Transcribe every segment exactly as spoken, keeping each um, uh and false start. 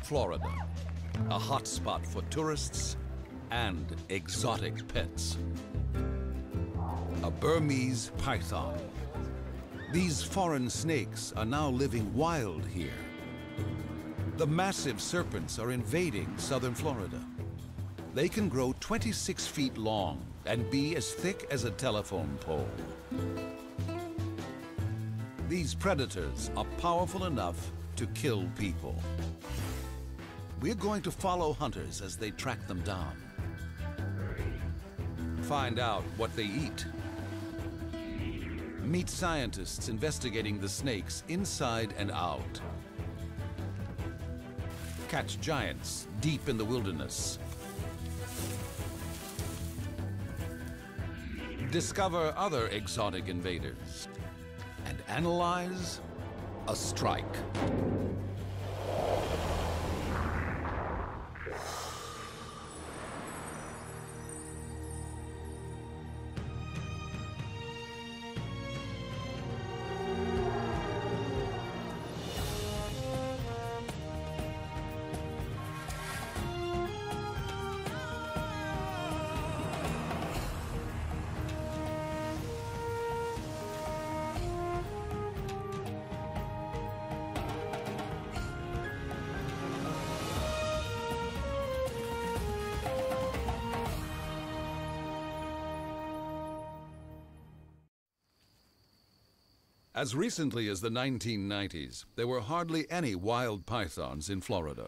Florida, a hotspot for tourists and exotic pets. A Burmese python. These foreign snakes are now living wild here. The massive serpents are invading southern Florida. They can grow twenty-six feet long and be as thick as a telephone pole. These predators are powerful enough to kill people. We're going to follow hunters as they track them down. Find out what they eat. Meet scientists investigating the snakes inside and out. Catch giants deep in the wilderness. Discover other exotic invaders. And analyze a strike. As recently as the nineteen nineties, there were hardly any wild pythons in Florida.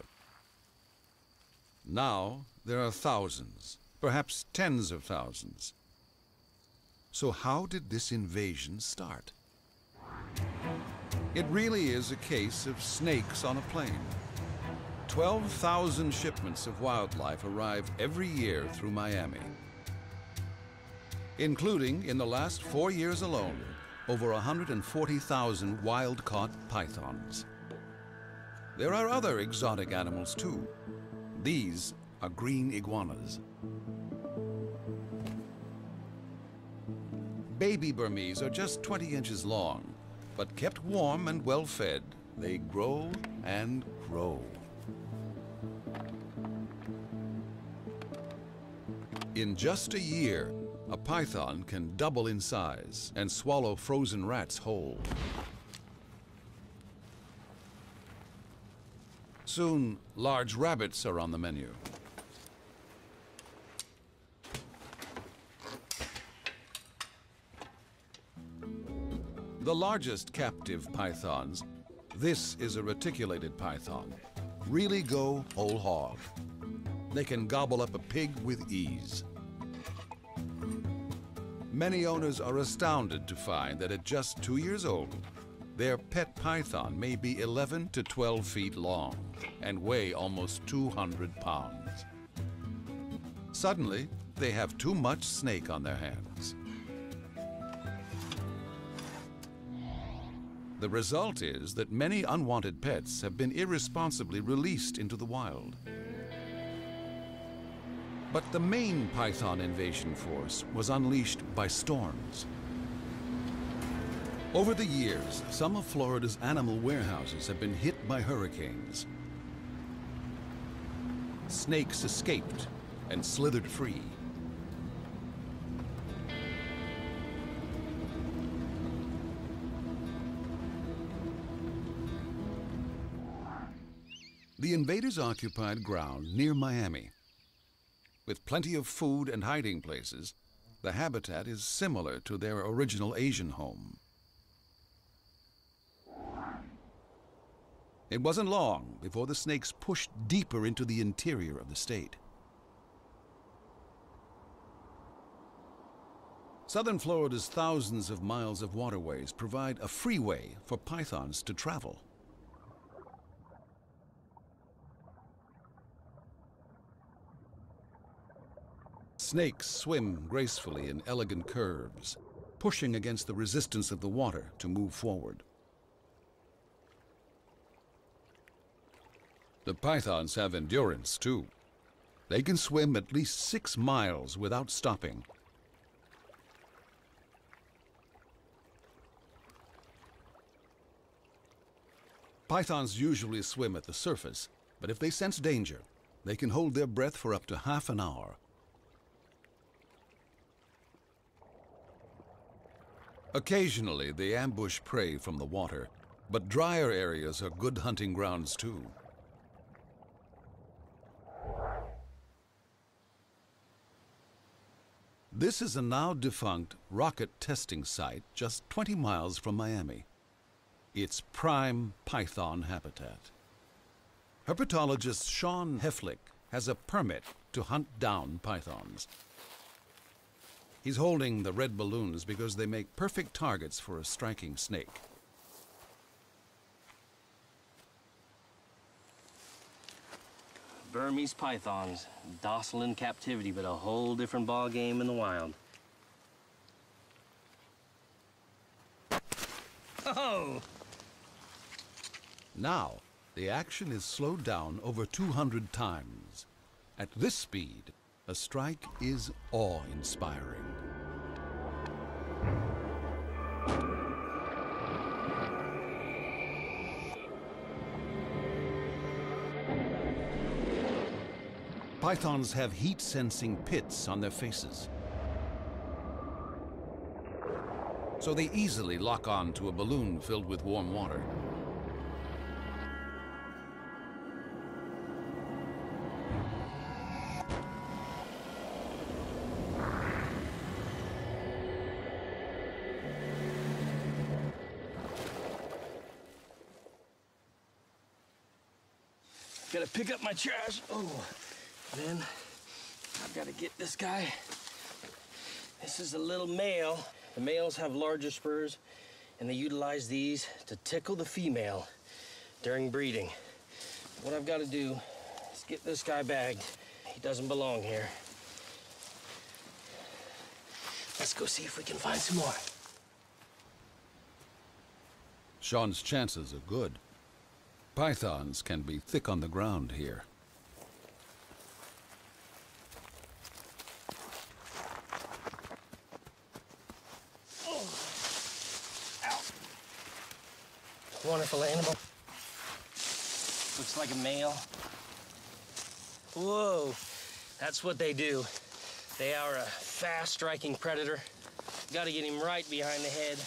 Now, there are thousands, perhaps tens of thousands. So how did this invasion start? It really is a case of snakes on a plane. twelve thousand shipments of wildlife arrive every year through Miami, including, in the last four years alone, over one hundred forty thousand wild-caught pythons. There are other exotic animals too. These are green iguanas. Baby Burmese are just twenty inches long, but kept warm and well-fed, they grow and grow. In just a year, a python can double in size and swallow frozen rats whole. Soon, large rabbits are on the menu. The largest captive pythons, this is a reticulated python, really go whole hog. They can gobble up a pig with ease. Many owners are astounded to find that at just two years old, their pet python may be eleven to twelve feet long and weigh almost two hundred pounds. Suddenly, they have too much snake on their hands. The result is that many unwanted pets have been irresponsibly released into the wild. But the main python invasion force was unleashed by storms. Over the years, some of Florida's animal warehouses have been hit by hurricanes. Snakes escaped and slithered free. The invaders occupied ground near Miami. With plenty of food and hiding places, the habitat is similar to their original Asian home. It wasn't long before the snakes pushed deeper into the interior of the state. Southern Florida's thousands of miles of waterways provide a freeway for pythons to travel. Snakes swim gracefully in elegant curves, pushing against the resistance of the water to move forward. The pythons have endurance, too. They can swim at least six miles without stopping. Pythons usually swim at the surface, but if they sense danger, they can hold their breath for up to half an hour. Occasionally, they ambush prey from the water, but drier areas are good hunting grounds too. This is a now defunct rocket testing site just twenty miles from Miami. It's prime python habitat. Herpetologist Sean Heflick has a permit to hunt down pythons. He's holding the red balloons because they make perfect targets for a striking snake. Burmese pythons, docile in captivity, but a whole different ball game in the wild. Oh! Now, the action is slowed down over two hundred times. At this speed, a strike is awe-inspiring. Pythons have heat-sensing pits on their faces, so they easily lock on to a balloon filled with warm water. Gotta pick up my trash. Oh, then I've got to get this guy. This is a little male. The males have larger spurs, and they utilize these to tickle the female during breeding. What I've got to do is get this guy bagged. He doesn't belong here. Let's go see if we can find some more. Sean's chances are good. Pythons can be thick on the ground here. Oh. Ow. Wonderful animal. Looks like a male. Whoa, that's what they do. They are a fast-striking predator. Gotta get him right behind the head.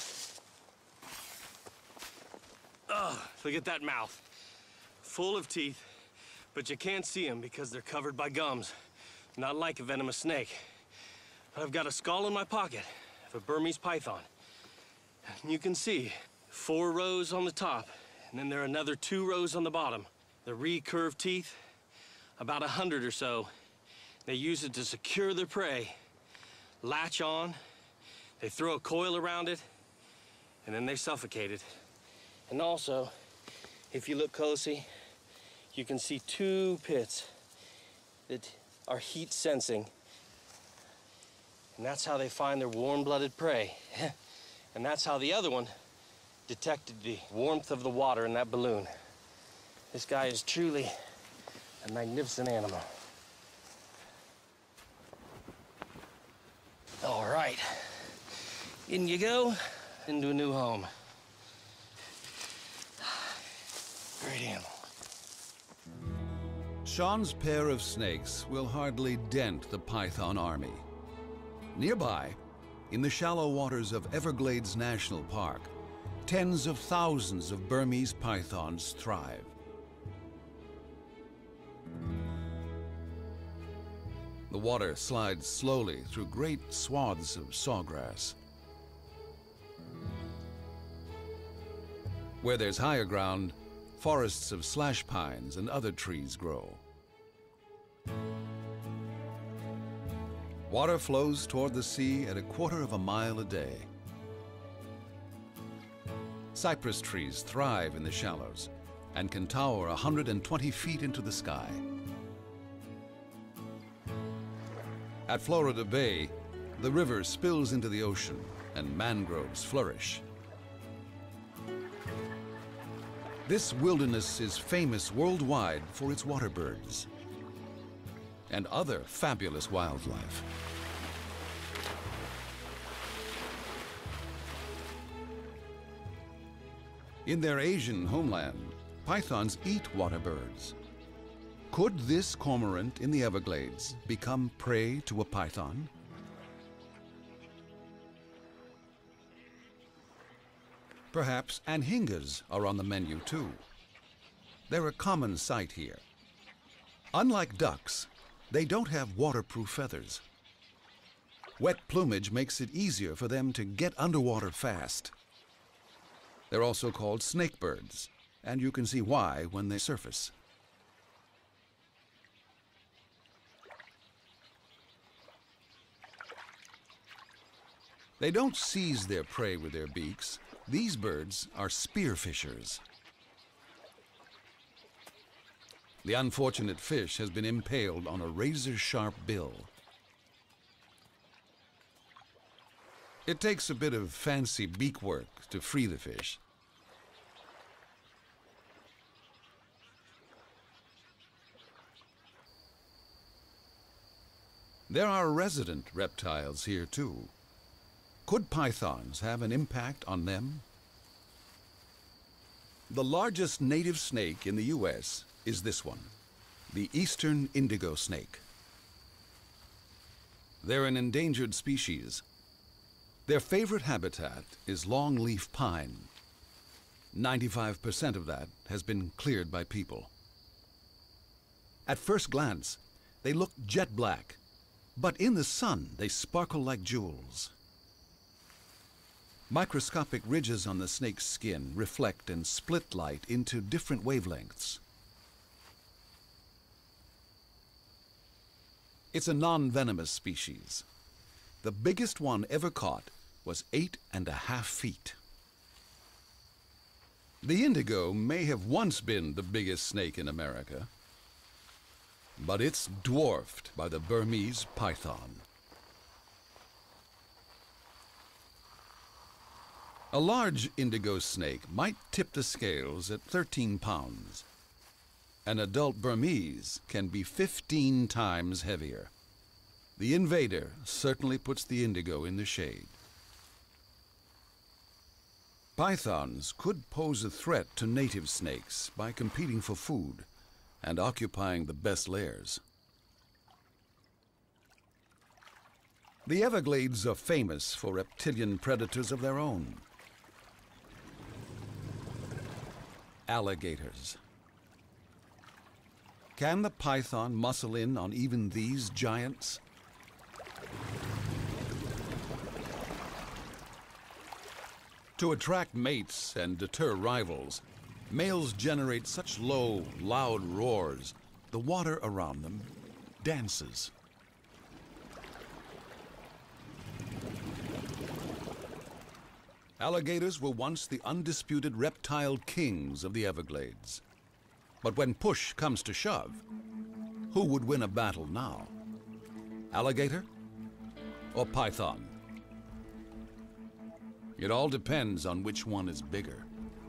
Oh, look at that mouth. Full of teeth, but you can't see them because they're covered by gums. Not like a venomous snake. But I've got a skull in my pocket of a Burmese python. And you can see four rows on the top, and then there are another two rows on the bottom. The recurved teeth, about a hundred or so. They use it to secure their prey, latch on, they throw a coil around it, and then they suffocate it. And also, if you look closely, you can see two pits that are heat sensing. And that's how they find their warm-blooded prey. And that's how the other one detected the warmth of the water in that balloon. This guy is truly a magnificent animal. All right, in you go, into a new home. Great animal. Sean's pair of snakes will hardly dent the python army. Nearby, in the shallow waters of Everglades National Park, tens of thousands of Burmese pythons thrive. The water slides slowly through great swaths of sawgrass. Where there's higher ground, forests of slash pines and other trees grow. Water flows toward the sea at a quarter of a mile a day. Cypress trees thrive in the shallows and can tower one hundred twenty feet into the sky. At Florida Bay, the river spills into the ocean and mangroves flourish. This wilderness is famous worldwide for its water birds and other fabulous wildlife. In their Asian homeland, pythons eat water birds, Could this cormorant in the Everglades become prey to a python? Perhaps anhingas are on the menu too. They're a common sight here. Unlike ducks, they don't have waterproof feathers. Wet plumage makes it easier for them to get underwater fast. They're also called snakebirds, and you can see why when they surface. They don't seize their prey with their beaks. These birds are spearfishers. The unfortunate fish has been impaled on a razor-sharp bill. It takes a bit of fancy beak work to free the fish. There are resident reptiles here too. Could pythons have an impact on them? The largest native snake in the U S is this one, the eastern indigo snake. They're an endangered species. Their favorite habitat is longleaf pine. ninety-five percent of that has been cleared by people. At first glance, they look jet black, but in the sun, they sparkle like jewels. Microscopic ridges on the snake's skin reflect and split light into different wavelengths. It's a non-venomous species. The biggest one ever caught was eight and a half feet. The indigo may have once been the biggest snake in America, but it's dwarfed by the Burmese python. A large indigo snake might tip the scales at thirteen pounds. An adult Burmese can be fifteen times heavier. The invader certainly puts the indigo in the shade. Pythons could pose a threat to native snakes by competing for food and occupying the best lairs. The Everglades are famous for reptilian predators of their own. Alligators. Can the python muscle in on even these giants? To attract mates and deter rivals, males generate such low, loud roars, the water around them dances. Alligators were once the undisputed reptile kings of the Everglades. But when push comes to shove, who would win a battle now? Alligator or python? It all depends on which one is bigger.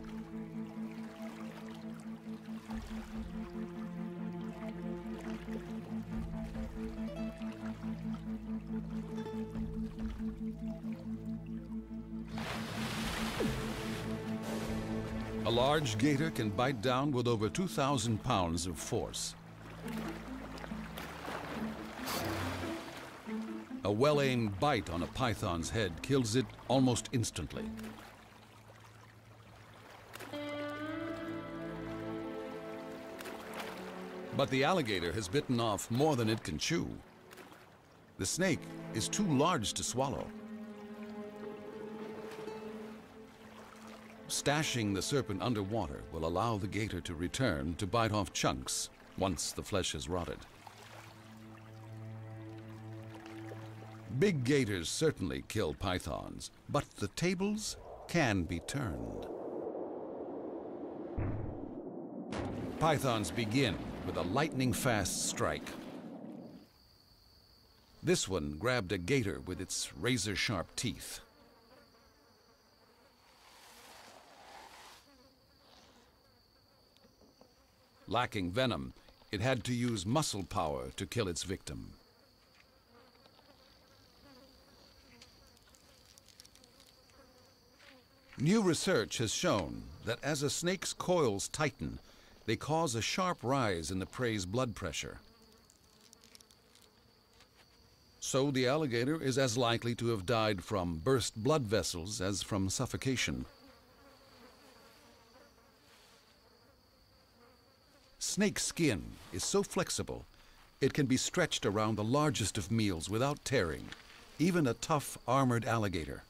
A large gator can bite down with over two thousand pounds of force. A well-aimed bite on a python's head kills it almost instantly. But the alligator has bitten off more than it can chew. The snake is too large to swallow. Stashing the serpent underwater will allow the gator to return to bite off chunks once the flesh has rotted. Big gators certainly kill pythons, but the tables can be turned. Pythons begin with a lightning-fast strike. This one grabbed a gator with its razor-sharp teeth. Lacking venom, it had to use muscle power to kill its victim. New research has shown that as a snake's coils tighten, They cause a sharp rise in the prey's blood pressure. So the alligator is as likely to have died from burst blood vessels as from suffocation. Snake skin is so flexible, it can be stretched around the largest of meals without tearing, even a tough armored alligator.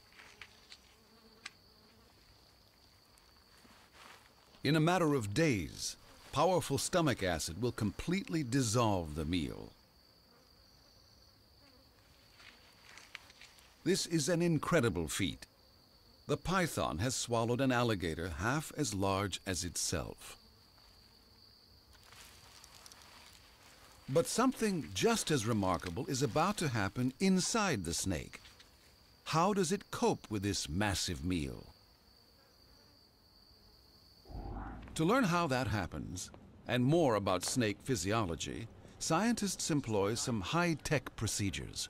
In a matter of days, powerful stomach acid will completely dissolve the meal. This is an incredible feat. The python has swallowed an alligator half as large as itself. But something just as remarkable is about to happen inside the snake. How does it cope with this massive meal? To learn how that happens, and more about snake physiology, scientists employ some high-tech procedures.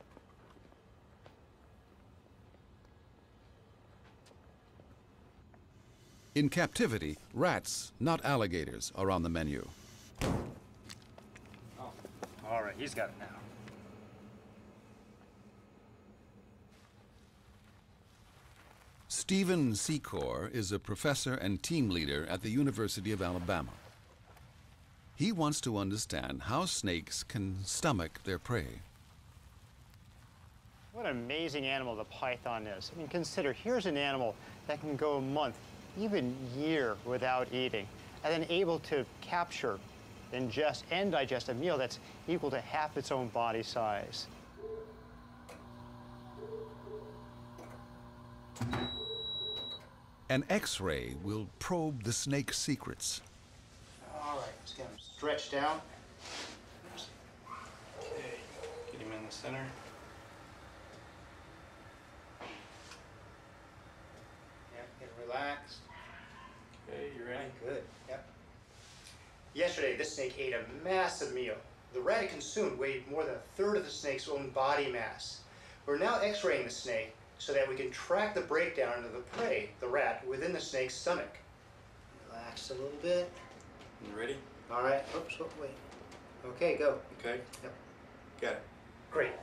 In captivity, rats, not alligators, are on the menu. Oh, all right, he's got it now. Stephen Secor is a professor and team leader at the University of Alabama. He wants to understand how snakes can stomach their prey. What an amazing animal the python is. I mean, consider, here's an animal that can go a month, even year without eating, and then able to capture, ingest, and digest a meal that's equal to half its own body size. An X-ray will probe the snake's secrets. All right, let's get him stretched out. Okay, get him in the center. Yep, get relaxed. Okay, you ready? Good, yep. Yesterday, this snake ate a massive meal. The rat it consumed weighed more than a third of the snake's own body mass. We're now x-raying the snake so that we can track the breakdown of the prey, the rat, within the snake's stomach. Relax a little bit. You ready? All right, oops, oh, wait. Okay, go. Okay. Yep. Got it. Great.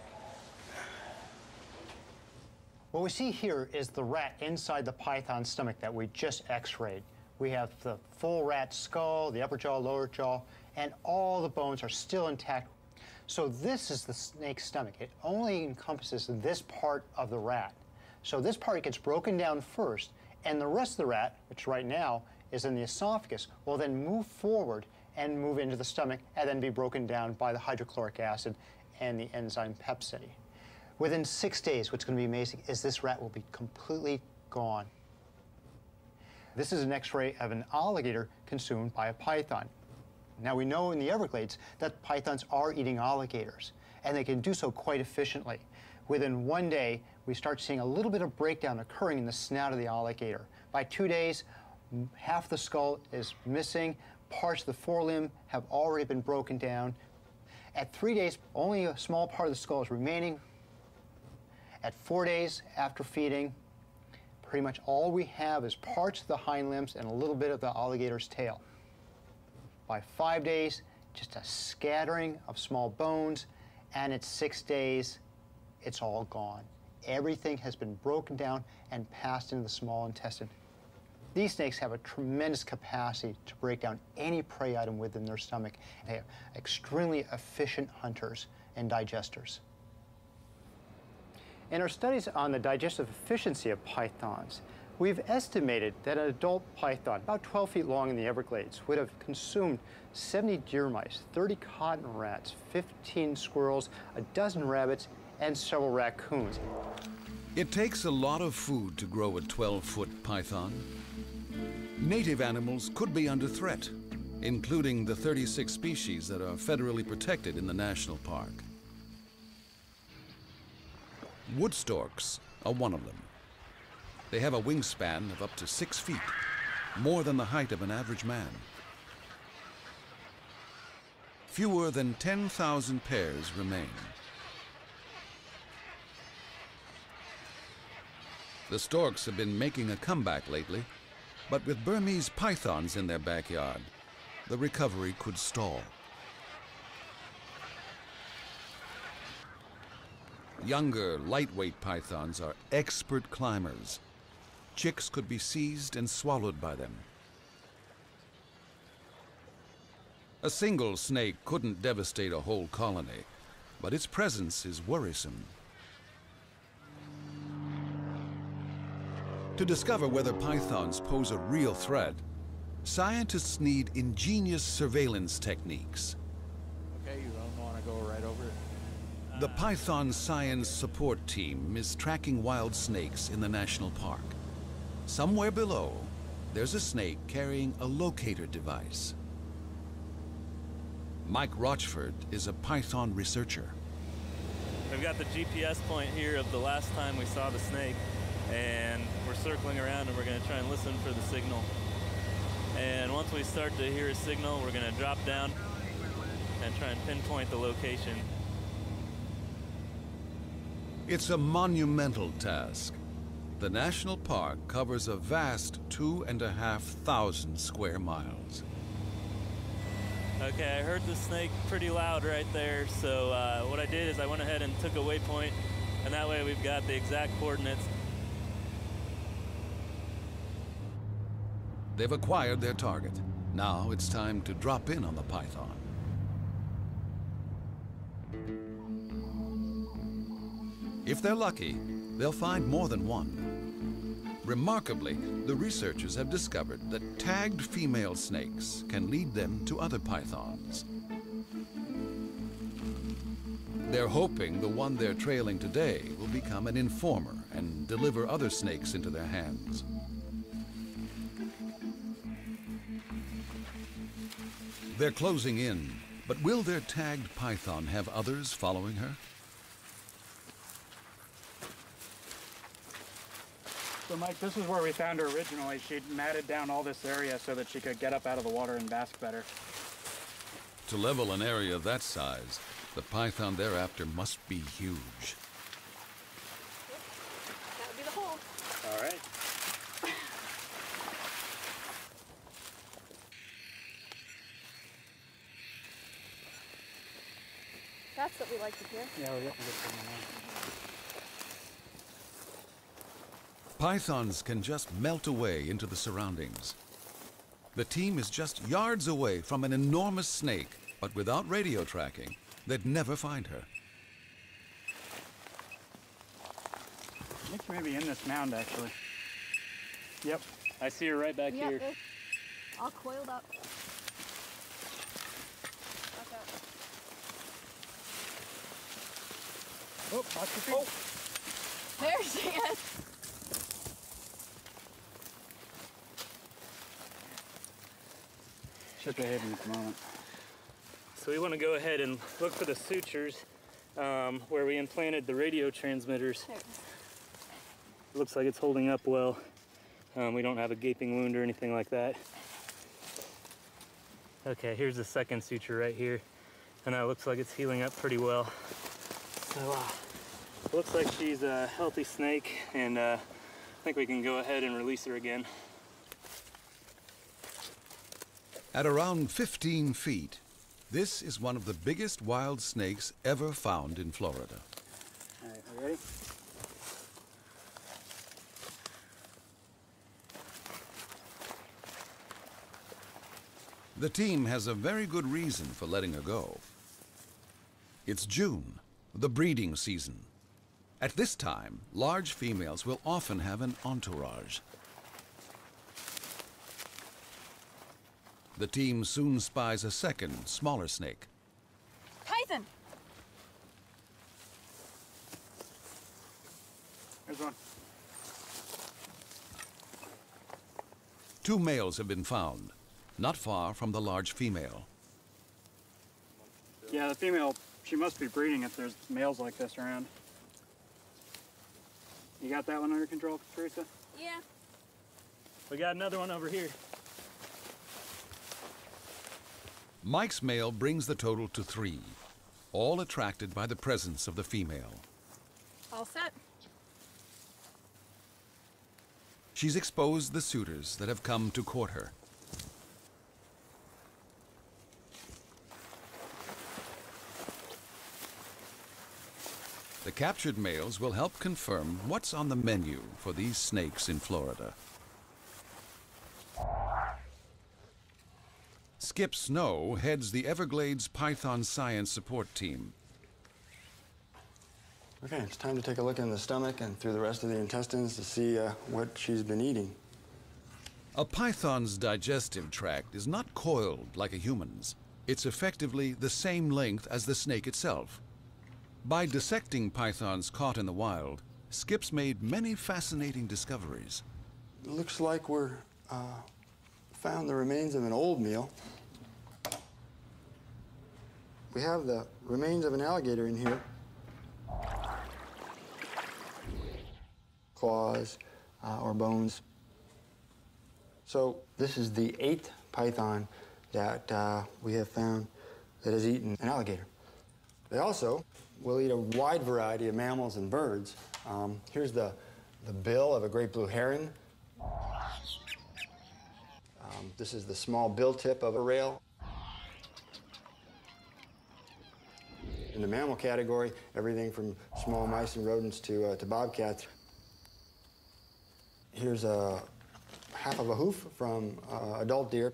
What we see here is the rat inside the python's stomach that we just x-rayed. We have the full rat skull, the upper jaw, lower jaw, and all the bones are still intact. So this is the snake's stomach. It only encompasses this part of the rat. So this part gets broken down first, and the rest of the rat, which right now is in the esophagus, will then move forward and move into the stomach and then be broken down by the hydrochloric acid and the enzyme pepsin. Within six days, what's going to be amazing is this rat will be completely gone. This is an x-ray of an alligator consumed by a python. Now we know in the Everglades that pythons are eating alligators, and they can do so quite efficiently. Within one day, we start seeing a little bit of breakdown occurring in the snout of the alligator. By two days, half the skull is missing, parts of the forelimb have already been broken down. At three days, only a small part of the skull is remaining. At four days after feeding, pretty much all we have is parts of the hind limbs and a little bit of the alligator's tail. By five days, just a scattering of small bones, and at six days, it's all gone. Everything has been broken down and passed into the small intestine. These snakes have a tremendous capacity to break down any prey item within their stomach. They are extremely efficient hunters and digesters. In our studies on the digestive efficiency of pythons, we've estimated that an adult python, about twelve feet long in the Everglades, would have consumed seventy deer mice, thirty cotton rats, fifteen squirrels, a dozen rabbits, and several raccoons. It takes a lot of food to grow a twelve-foot python. Native animals could be under threat, including the thirty-six species that are federally protected in the national park. Wood storks are one of them. They have a wingspan of up to six feet, more than the height of an average man. Fewer than ten thousand pairs remain. The storks have been making a comeback lately, but with Burmese pythons in their backyard, the recovery could stall. Younger, lightweight pythons are expert climbers. Chicks could be seized and swallowed by them. A single snake couldn't devastate a whole colony, but its presence is worrisome. To discover whether pythons pose a real threat, scientists need ingenious surveillance techniques. Okay, you don't want to go right over it. The Python Science Support Team is tracking wild snakes in the national park. Somewhere below, there's a snake carrying a locator device. Mike Rochford is a python researcher. We've got the G P S point here of the last time we saw the snake, and we're circling around and we're going to try and listen for the signal. And once we start to hear a signal, we're going to drop down and try and pinpoint the location. It's a monumental task. The national park covers a vast two and a half thousand square miles. Okay, I heard the snake pretty loud right there, so uh, what I did is I went ahead and took a waypoint, and that way we've got the exact coordinates. They've acquired their target. Now it's time to drop in on the python. If they're lucky, they'll find more than one. Remarkably, the researchers have discovered that tagged female snakes can lead them to other pythons. They're hoping the one they're trailing today will become an informer and deliver other snakes into their hands. They're closing in, but will their tagged python have others following her? So Mike, this is where we found her originally. She'd matted down all this area so that she could get up out of the water and bask better. To level an area that size, the python thereafter must be huge. That would be the hole. All right. That's what we like to hear. Yeah, we're getting good signal now. Pythons can just melt away into the surroundings. The team is just yards away from an enormous snake, but without radio tracking, they'd never find her. I think she may be in this mound, actually. Yep. I see her right back Yep, here. it's all coiled up. Watch out. Oh, watch your feet. Oh. There she is. Should be hidden at the moment. So we want to go ahead and look for the sutures um, where we implanted the radio transmitters. There it is. Looks like it's holding up well. Um, we don't have a gaping wound or anything like that. Okay, here's the second suture right here, and that looks like it's healing up pretty well. So uh, it looks like she's a healthy snake, and uh, I think we can go ahead and release her again. At around fifteen feet, this is one of the biggest wild snakes ever found in Florida. All right, we ready? The team has a very good reason for letting her go. It's June, the breeding season. At this time, large females will often have an entourage. The team soon spies a second, smaller snake. Tyson! There's one. Two males have been found, not far from the large female. Yeah, the female, she must be breeding if there's males like this around. You got that one under control, Teresa? Yeah. We got another one over here. Mike's male brings the total to three, all attracted by the presence of the female. All set. She's exposed the suitors that have come to court her. captured males will help confirm what's on the menu for these snakes in Florida. Skip Snow heads the Everglades Python Science Support Team. Okay, it's time to take a look in the stomach and through the rest of the intestines to see uh, what she's been eating. A python's digestive tract is not coiled like a human's. It's effectively the same length as the snake itself. By dissecting pythons caught in the wild, Skip's made many fascinating discoveries. It looks like we're uh, found the remains of an old meal. We have the remains of an alligator in here. Claws uh, or bones. So this is the eighth python that uh, we have found that has eaten an alligator. They also will eat a wide variety of mammals and birds. Um, here's the, the bill of a great blue heron. Um, this is the small bill tip of a rail. In the mammal category, everything from small mice and rodents to, uh, to bobcats. Here's a half of a hoof from uh, adult deer.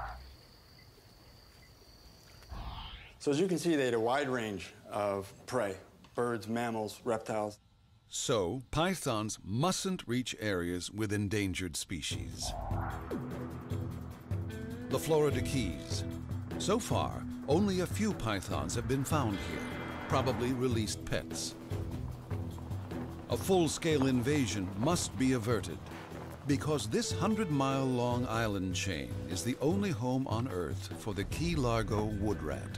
So as you can see, they had a wide range of prey, birds, mammals, reptiles. So, pythons mustn't reach areas with endangered species. The Florida Keys. So far, only a few pythons have been found here, probably released pets. A full-scale invasion must be averted, because this hundred-mile-long island chain is the only home on Earth for the Key Largo wood rat.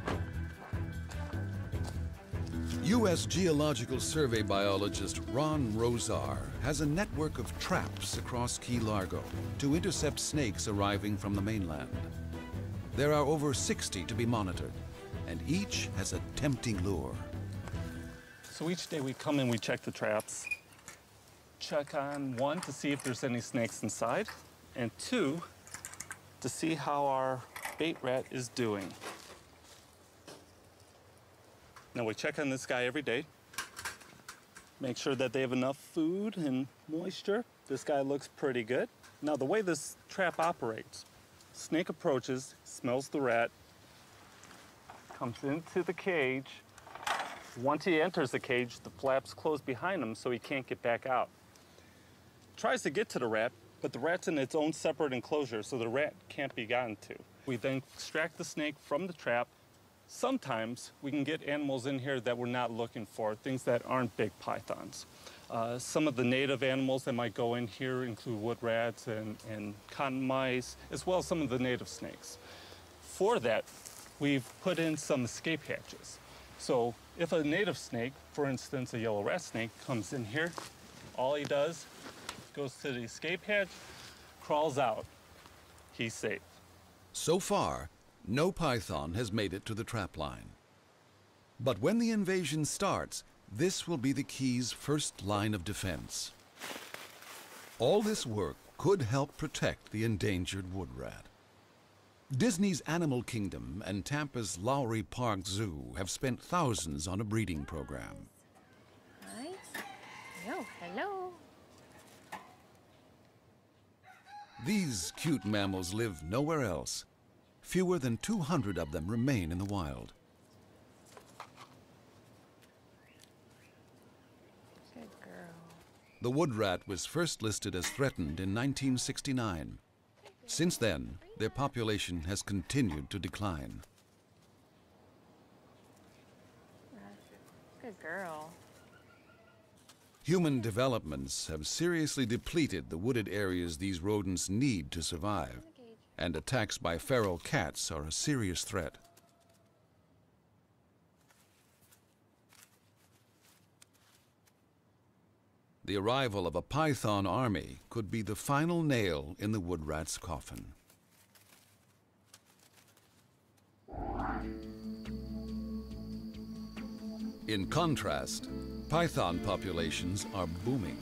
U S Geological Survey biologist Ron Rosar has a network of traps across Key Largo to intercept snakes arriving from the mainland. There are over sixty to be monitored, and each has a tempting lure. So each day we come and we check the traps. Check on one to see if there's any snakes inside, and two, to see how our bait rat is doing. Now we check on this guy every day. Make sure that they have enough food and moisture. This guy looks pretty good. Now the way this trap operates, snake approaches, smells the rat, comes into the cage. Once he enters the cage, the flaps close behind him so he can't get back out. Tries to get to the rat, but the rat's in its own separate enclosure, so the rat can't be gotten to. We then extract the snake from the trap. Sometimes we can get animals in here that we're not looking for, things that aren't big pythons. Uh, some of the native animals that might go in here include wood rats and, and cotton mice, as well as some of the native snakes. For that, we've put in some escape hatches. So if a native snake, for instance a yellow rat snake, comes in here, all he does, goes to the escape hatch, crawls out. He's safe. So far, no python has made it to the trap line. But when the invasion starts, this will be the Key's first line of defense. All this work could help protect the endangered wood rat. Disney's Animal Kingdom and Tampa's Lowry Park Zoo have spent thousands on a breeding program. Hi. Oh, hello. These cute mammals live nowhere else. Fewer than two hundred of them remain in the wild. Good girl. The wood rat was first listed as threatened in nineteen sixty-nine. Since then, their population has continued to decline. Good girl. Human developments have seriously depleted the wooded areas these rodents need to survive, and attacks by feral cats are a serious threat. The arrival of a python army could be the final nail in the wood rat's coffin. In contrast, python populations are booming.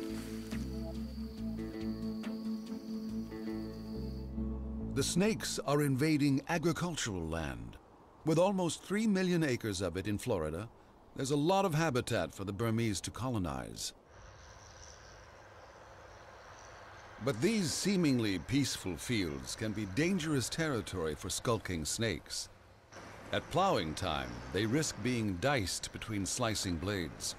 The snakes are invading agricultural land. With almost three million acres of it in Florida, There's a lot of habitat for the Burmese to colonize. But these seemingly peaceful fields can be dangerous territory for skulking snakes. At plowing time, they risk being diced between slicing blades.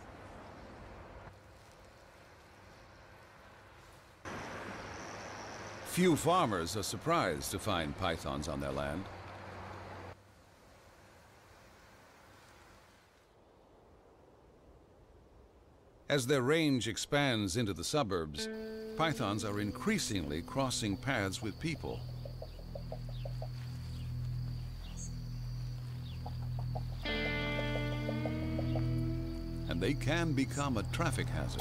Few farmers are surprised to find pythons on their land. As their range expands into the suburbs, pythons are increasingly crossing paths with people. And they can become a traffic hazard.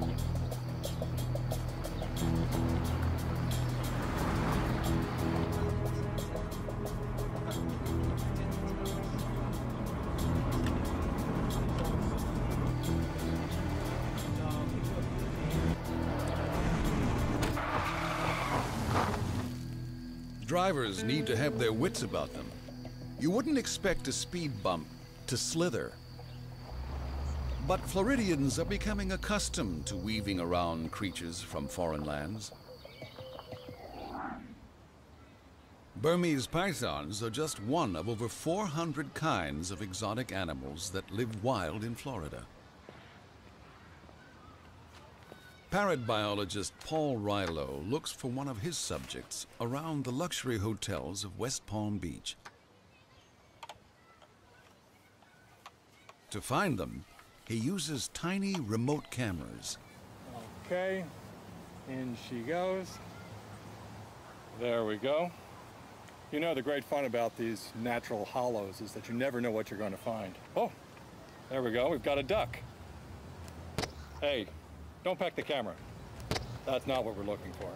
Drivers need to have their wits about them. You wouldn't expect a speed bump to slither. But Floridians are becoming accustomed to weaving around creatures from foreign lands. Burmese pythons are just one of over four hundred kinds of exotic animals that live wild in Florida. Parrot biologist Paul Rilo looks for one of his subjects around the luxury hotels of West Palm Beach. To find them, he uses tiny remote cameras. Okay, in she goes. There we go. You know, the great fun about these natural hollows is that you never know what you're going to find. Oh, there we go. We've got a duck. Hey, don't peck the camera. That's not what we're looking for.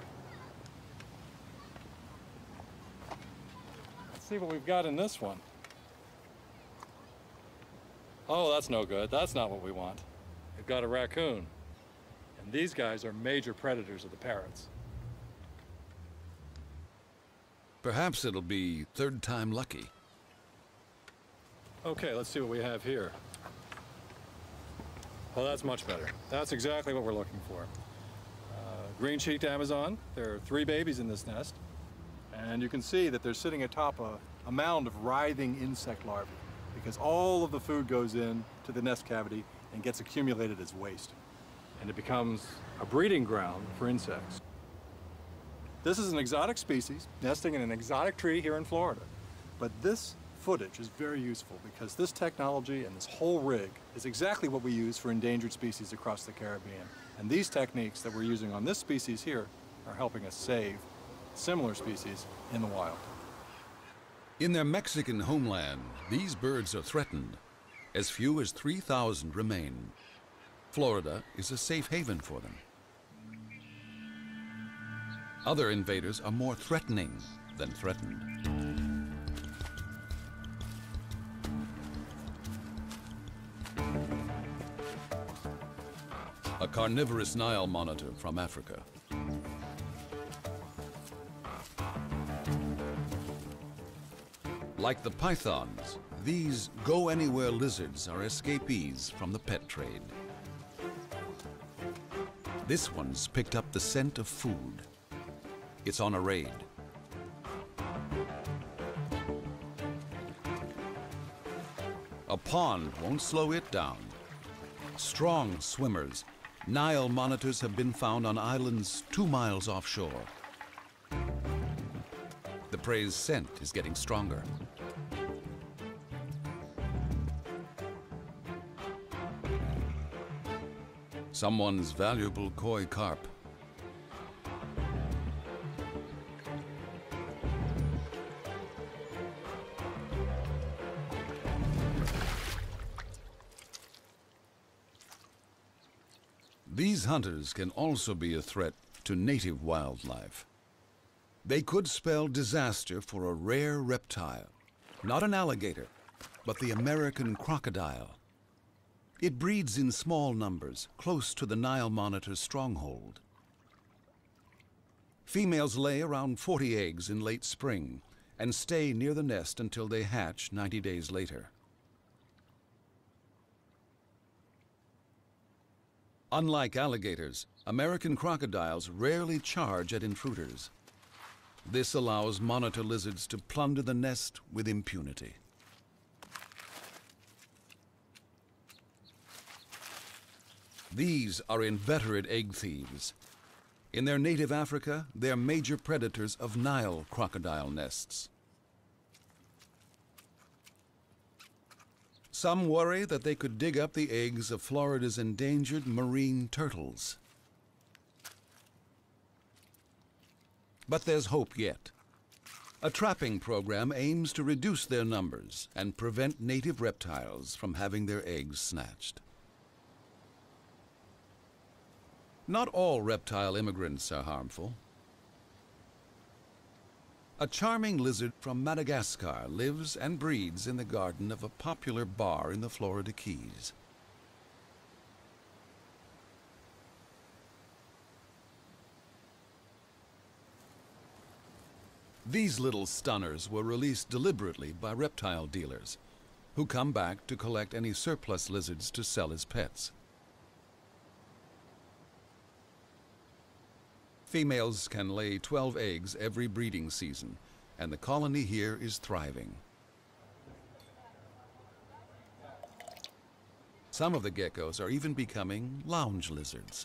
Let's see what we've got in this one. Oh, that's no good. That's not what we want. We've got a raccoon. And these guys are major predators of the parrots. Perhaps it'll be third time lucky. Okay, let's see what we have here. Well, that's much better. That's exactly what we're looking for. Uh, green-cheeked Amazon. There are three babies in this nest. And you can see that they're sitting atop a, a mound of writhing insect larvae because all of the food goes in to the nest cavity and gets accumulated as waste. And it becomes a breeding ground for insects. This is an exotic species nesting in an exotic tree here in Florida. But this footage is very useful because this technology and this whole rig is exactly what we use for endangered species across the Caribbean. And these techniques that we're using on this species here are helping us save similar species in the wild. In their Mexican homeland, these birds are threatened. As few as three thousand remain. Florida is a safe haven for them. Other invaders are more threatening than threatened. A carnivorous Nile monitor from Africa. Like the pythons, these go-anywhere lizards are escapees from the pet trade. This one's picked up the scent of food. It's on a raid. A pond won't slow it down. Strong swimmers, Nile monitors have been found on islands two miles offshore. The prey's scent is getting stronger. Someone's valuable koi carp. These hunters can also be a threat to native wildlife. They could spell disaster for a rare reptile, not an alligator, but the American crocodile. It breeds in small numbers, close to the Nile monitor's stronghold. Females lay around forty eggs in late spring and stay near the nest until they hatch ninety days later. Unlike alligators, American crocodiles rarely charge at intruders. This allows monitor lizards to plunder the nest with impunity. These are inveterate egg thieves. In their native Africa, they're major predators of Nile crocodile nests. Some worry that they could dig up the eggs of Florida's endangered marine turtles. But there's hope yet. A trapping program aims to reduce their numbers and prevent native reptiles from having their eggs snatched. Not all reptile immigrants are harmful. A charming lizard from Madagascar lives and breeds in the garden of a popular bar in the Florida Keys. These little stunners were released deliberately by reptile dealers, who come back to collect any surplus lizards to sell as pets. Females can lay twelve eggs every breeding season, and the colony here is thriving. Some of the geckos are even becoming lounge lizards.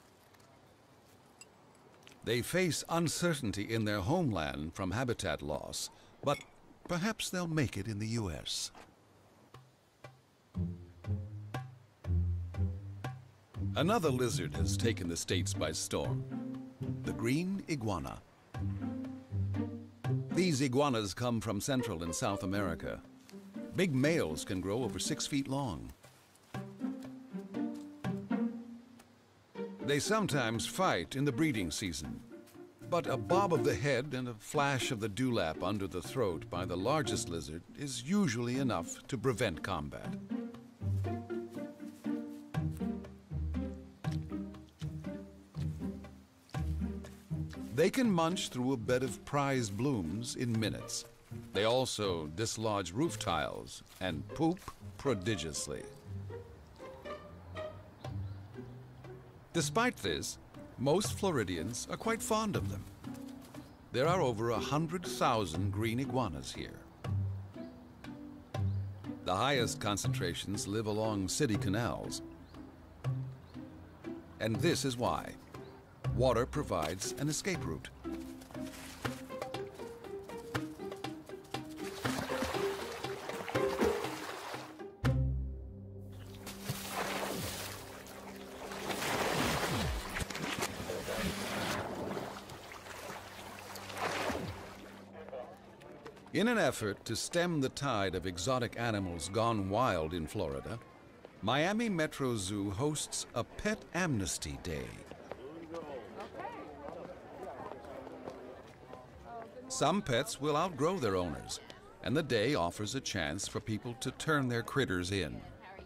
They face uncertainty in their homeland from habitat loss, but perhaps they'll make it in the U S Another lizard has taken the States by storm. The green iguana. These iguanas come from Central and South America. Big males can grow over six feet long. They sometimes fight in the breeding season, but a bob of the head and a flash of the dewlap under the throat by the largest lizard is usually enough to prevent combat. They can munch through a bed of prized blooms in minutes. They also dislodge roof tiles and poop prodigiously. Despite this, most Floridians are quite fond of them. There are over a hundred thousand green iguanas here. The highest concentrations live along city canals. And this is why. Water provides an escape route. In an effort to stem the tide of exotic animals gone wild in Florida, Miami Metro Zoo hosts a Pet Amnesty Day. Some pets will outgrow their owners, and the day offers a chance for people to turn their critters in.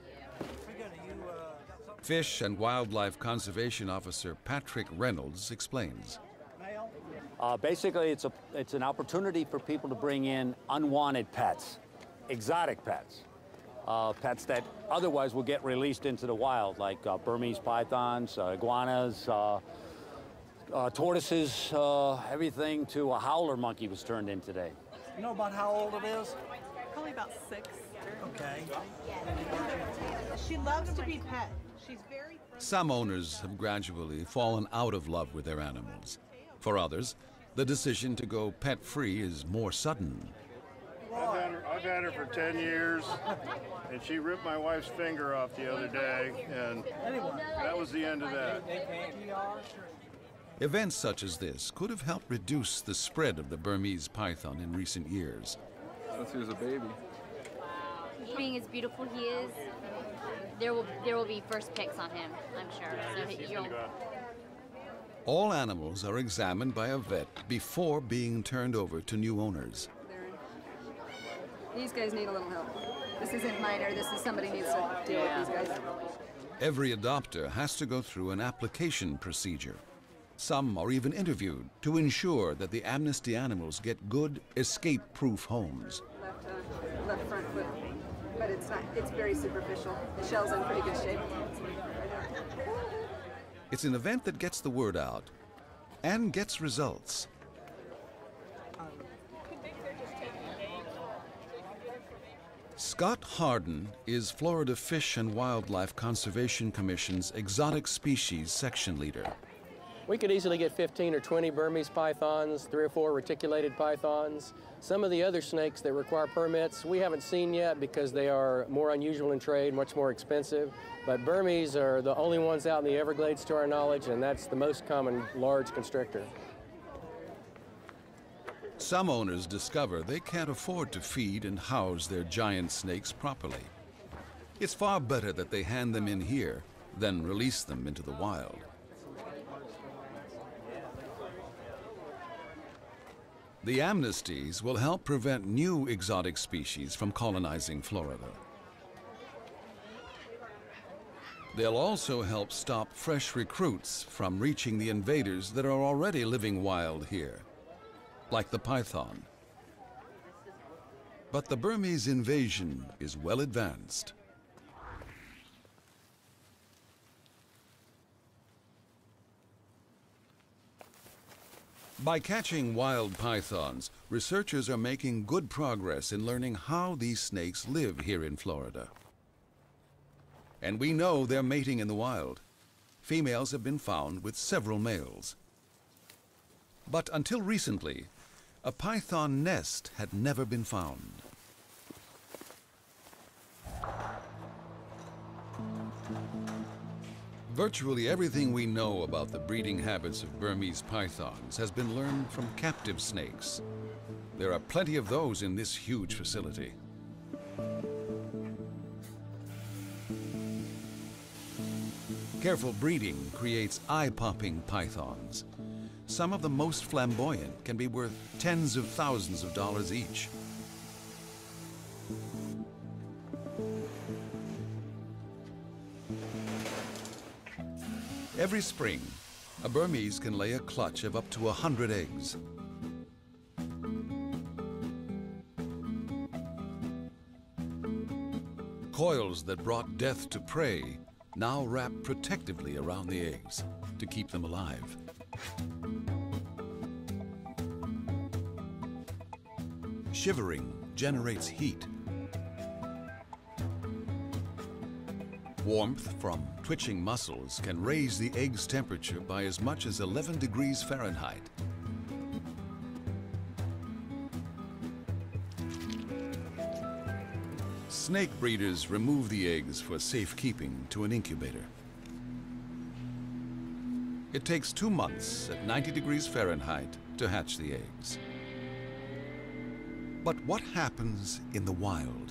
Fish and Wildlife Conservation Officer Patrick Reynolds explains. Uh, basically, it's, a, it's an opportunity for people to bring in unwanted pets, exotic pets, uh, pets that otherwise will get released into the wild, like uh, Burmese pythons, uh, iguanas, uh, Uh, tortoises, uh, everything to a howler monkey was turned in today. You know about how old it is? Probably about six. Okay. She loves to be pet. She's very... Some owners have gradually fallen out of love with their animals. For others, the decision to go pet-free is more sudden. I've had, her, I've had her for ten years, and she ripped my wife's finger off the other day, and that was the end of that. Events such as this could have helped reduce the spread of the Burmese python in recent years. Since he was a baby. Being as beautiful he is, there will there will be first picks on him, I'm sure. So he, you'll... All animals are examined by a vet before being turned over to new owners. These guys need a little help. This isn't minor, this is somebody needs to deal with these guys. Every adopter has to go through an application procedure. Some are even interviewed to ensure that the amnesty animals get good, escape-proof homes. Left, uh, left front foot, but it's not. It's very superficial. The shell's in pretty good shape. It's an event that gets the word out and gets results. Scott Harden is Florida Fish and Wildlife Conservation Commission's Exotic Species Section Leader. We could easily get fifteen or twenty Burmese pythons, three or four reticulated pythons. Some of the other snakes that require permits we haven't seen yet because they are more unusual in trade, much more expensive. But Burmese are the only ones out in the Everglades to our knowledge, and that's the most common large constrictor. Some owners discover they can't afford to feed and house their giant snakes properly. It's far better that they hand them in here than release them into the wild. The amnesties will help prevent new exotic species from colonizing Florida. They'll also help stop fresh recruits from reaching the invaders that are already living wild here, like the python. But the Burmese invasion is well advanced. By catching wild pythons, researchers are making good progress in learning how these snakes live here in Florida. And we know they're mating in the wild. Females have been found with several males. But until recently, a python nest had never been found. Virtually everything we know about the breeding habits of Burmese pythons has been learned from captive snakes. There are plenty of those in this huge facility. Careful breeding creates eye-popping pythons. Some of the most flamboyant can be worth tens of thousands of dollars each. Every spring, a Burmese can lay a clutch of up to a hundred eggs. Coils that brought death to prey now wrap protectively around the eggs to keep them alive. Shivering generates heat. Warmth from twitching muscles can raise the egg's temperature by as much as eleven degrees Fahrenheit. Snake breeders remove the eggs for safekeeping to an incubator. It takes two months at ninety degrees Fahrenheit to hatch the eggs. But what happens in the wild?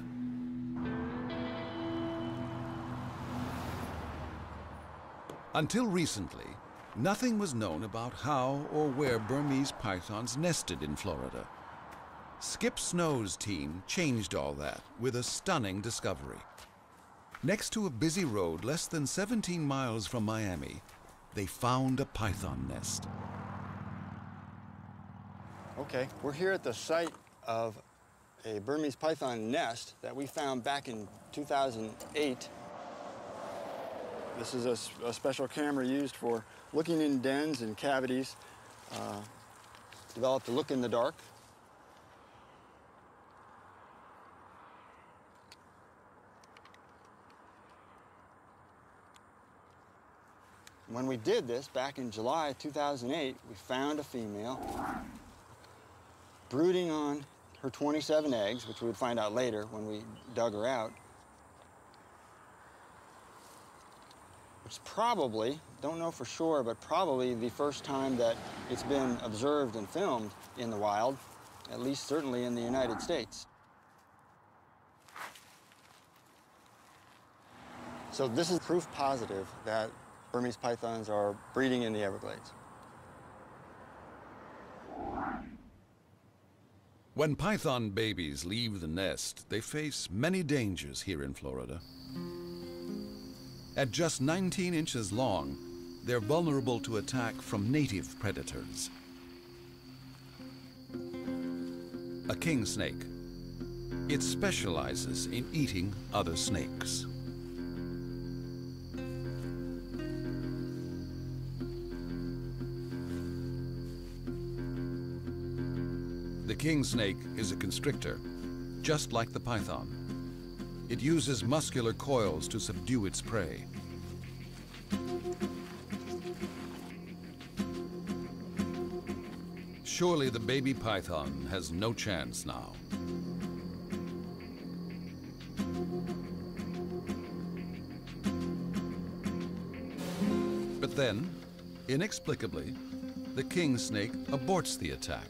Until recently, nothing was known about how or where Burmese pythons nested in Florida. Skip Snow's team changed all that with a stunning discovery. Next to a busy road less than seventeen miles from Miami, they found a python nest. Okay, we're here at the site of a Burmese python nest that we found back in two thousand eight. This is a, a special camera used for looking in dens and cavities, uh, developed to look in the dark. When we did this back in July two thousand eight, we found a female brooding on her twenty-seven eggs, which we would find out later when we dug her out. It's probably, don't know for sure, but probably the first time that it's been observed and filmed in the wild, at least certainly in the United States. So this is proof positive that Burmese pythons are breeding in the Everglades. When python babies leave the nest, they face many dangers here in Florida. At just nineteen inches long, they're vulnerable to attack from native predators. A king snake. It specializes in eating other snakes. The king snake is a constrictor, just like the python. It uses muscular coils to subdue its prey. Surely the baby python has no chance now. But then, inexplicably, the king snake aborts the attack.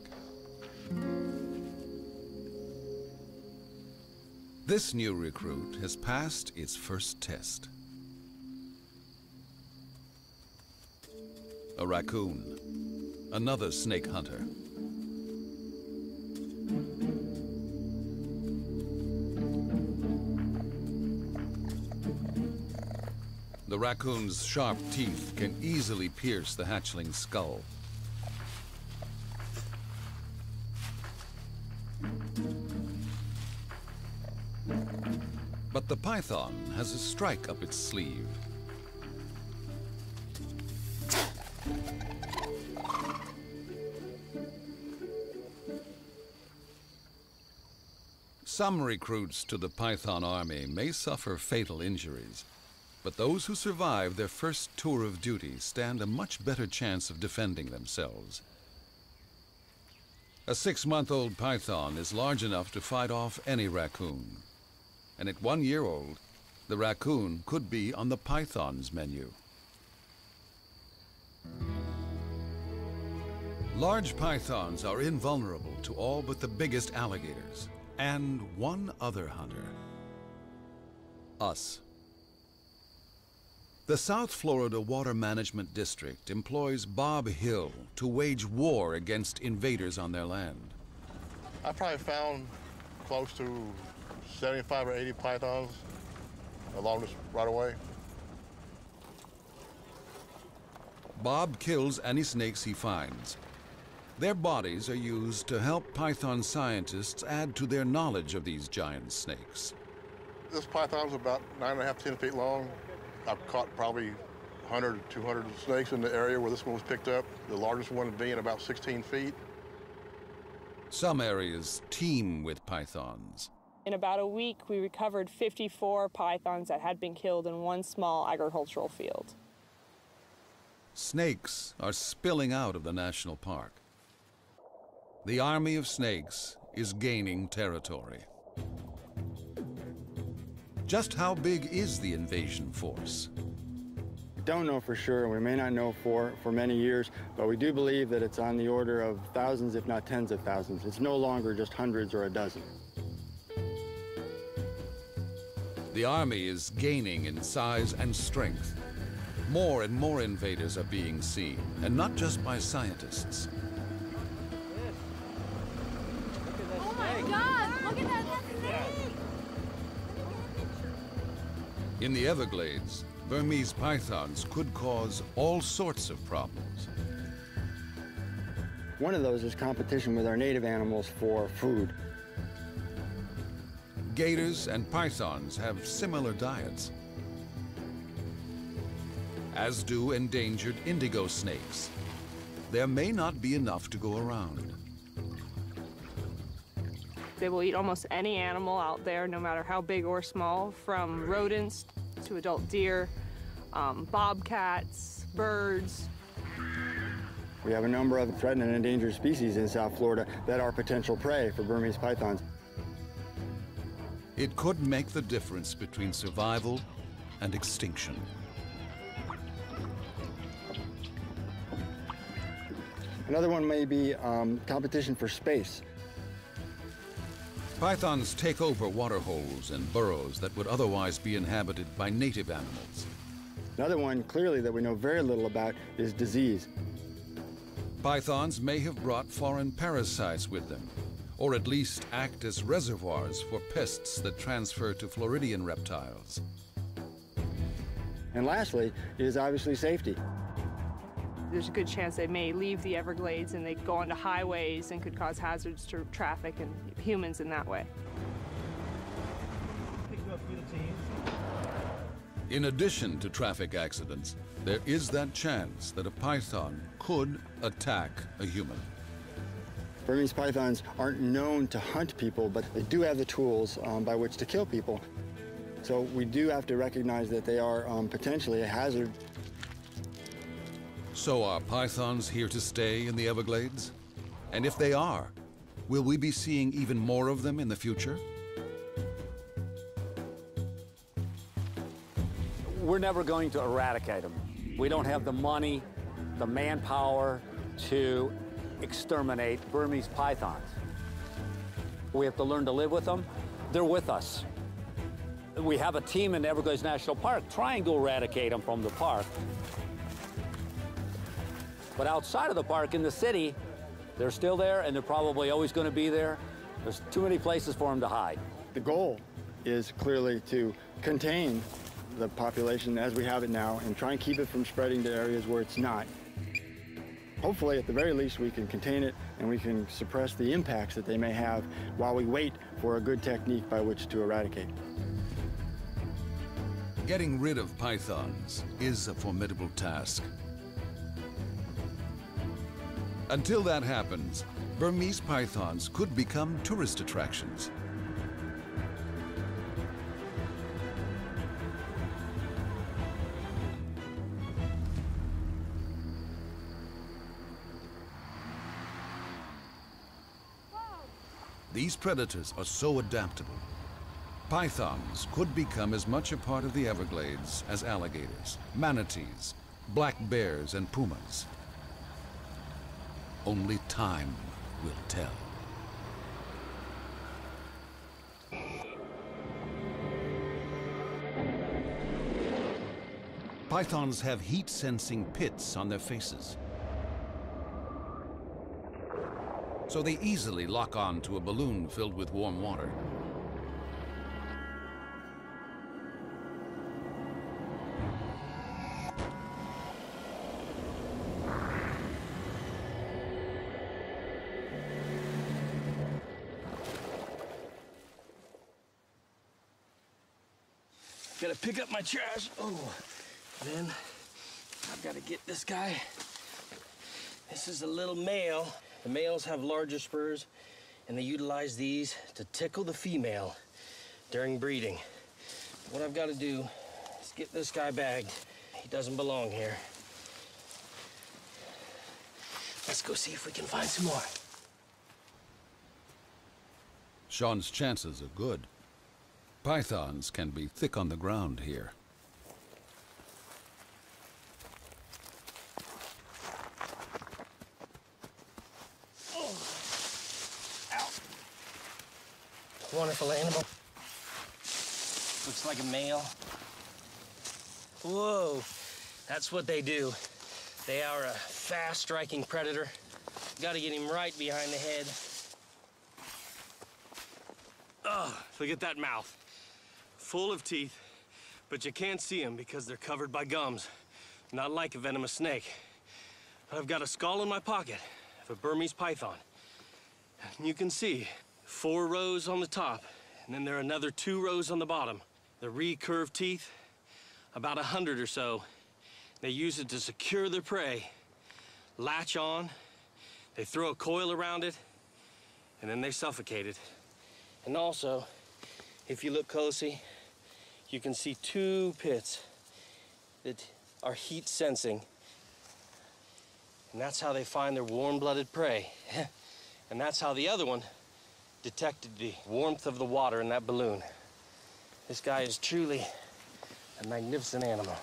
This new recruit has passed its first test. A raccoon, another snake hunter. The raccoon's sharp teeth can easily pierce the hatchling's skull. But the python has a strike up its sleeve. Some recruits to the python army may suffer fatal injuries, but those who survive their first tour of duty stand a much better chance of defending themselves. A six-month-old python is large enough to fight off any raccoon. And at one year old, the raccoon could be on the python's menu. Large pythons are invulnerable to all but the biggest alligators, and one other hunter. Us. The South Florida Water Management District employs Bob Hill to wage war against invaders on their land. I probably found close to seventy-five or eighty pythons along this right away. Bob kills any snakes he finds. Their bodies are used to help python scientists add to their knowledge of these giant snakes. This python's about nine and a half, ten feet long. I've caught probably one hundred, two hundred snakes in the area where this one was picked up, the largest one being about sixteen feet. Some areas teem with pythons. In about a week, we recovered fifty-four pythons that had been killed in one small agricultural field. Snakes are spilling out of the national park. The army of snakes is gaining territory. Just how big is the invasion force? We don't know for sure, and we may not know for, for many years, but we do believe that it's on the order of thousands, if not tens of thousands. It's no longer just hundreds or a dozen. The army is gaining in size and strength. More and more invaders are being seen, and not just by scientists. Oh my God! Look at that snake! In the Everglades, Burmese pythons could cause all sorts of problems. One of those is competition with our native animals for food. Gators and pythons have similar diets, as do endangered indigo snakes. There may not be enough to go around. They will eat almost any animal out there, no matter how big or small, from rodents to adult deer, um, bobcats, birds. We have a number of threatened and endangered species in South Florida that are potential prey for Burmese pythons. It could make the difference between survival and extinction. Another one may be um, competition for space. Pythons take over water holes and burrows that would otherwise be inhabited by native animals. Another one, clearly, that we know very little about is disease. Pythons may have brought foreign parasites with them, or at least act as reservoirs for pests that transfer to Floridian reptiles. And lastly, is obviously safety. There's a good chance they may leave the Everglades and they go onto highways and could cause hazards to traffic and humans in that way. In addition to traffic accidents, there is that chance that a python could attack a human. Burmese pythons aren't known to hunt people, but they do have the tools um, by which to kill people. So we do have to recognize that they are um, potentially a hazard. So are pythons here to stay in the Everglades? And if they are, will we be seeing even more of them in the future? We're never going to eradicate them. We don't have the money, the manpower to exterminate Burmese pythons. We have to learn to live with them. They're with us. We have a team in Everglades National Park trying to eradicate them from the park. But outside of the park, in the city, they're still there, and they're probably always going to be there. There's too many places for them to hide. The goal is clearly to contain the population as we have it now and try and keep it from spreading to areas where it's not. Hopefully, at the very least, we can contain it and we can suppress the impacts that they may have while we wait for a good technique by which to eradicate. Getting rid of pythons is a formidable task. Until that happens, Burmese pythons could become tourist attractions. These predators are so adaptable. Pythons could become as much a part of the Everglades as alligators, manatees, black bears, and pumas. Only time will tell. Pythons have heat-sensing pits on their faces, so they easily lock on to a balloon filled with warm water. Gotta pick up my trash. Oh, then I've got to get this guy. This is a little male. The males have larger spurs, and they utilize these to tickle the female during breeding. What I've got to do is get this guy bagged. He doesn't belong here. Let's go see if we can find some more. Sean's chances are good. Pythons can be thick on the ground here. Wonderful animal. Looks like a male. Whoa, that's what they do. They are a fast-striking predator. Gotta get him right behind the head. Oh, look at that mouth. Full of teeth, but you can't see them because they're covered by gums. Not like a venomous snake. But I've got a skull in my pocket of a Burmese python. And you can see four rows on the top, and then there are another two rows on the bottom. The recurved teeth, about a hundred or so. They use it to secure their prey, latch on, they throw a coil around it, and then they suffocate it. And also, if you look closely, you can see two pits that are heat sensing. And that's how they find their warm-blooded prey. And that's how the other one detected the warmth of the water in that balloon. This guy is truly a magnificent animal.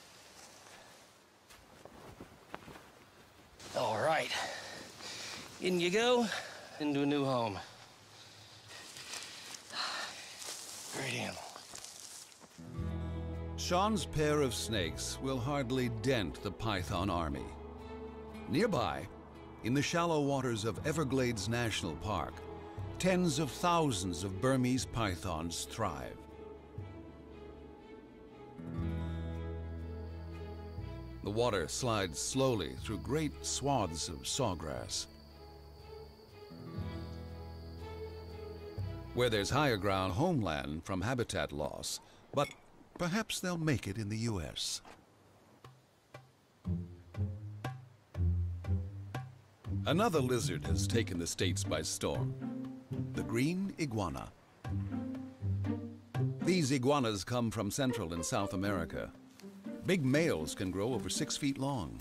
All right, in you go, into a new home. Great animal. Sean's pair of snakes will hardly dent the python army. Nearby, in the shallow waters of Everglades National Park, tens of thousands of Burmese pythons thrive. The water slides slowly through great swaths of sawgrass. Where there's higher ground homeland from habitat loss, but perhaps they'll make it in the U S Another lizard has taken the States by storm, the green iguana. These iguanas come from Central and South America. Big males can grow over six feet long.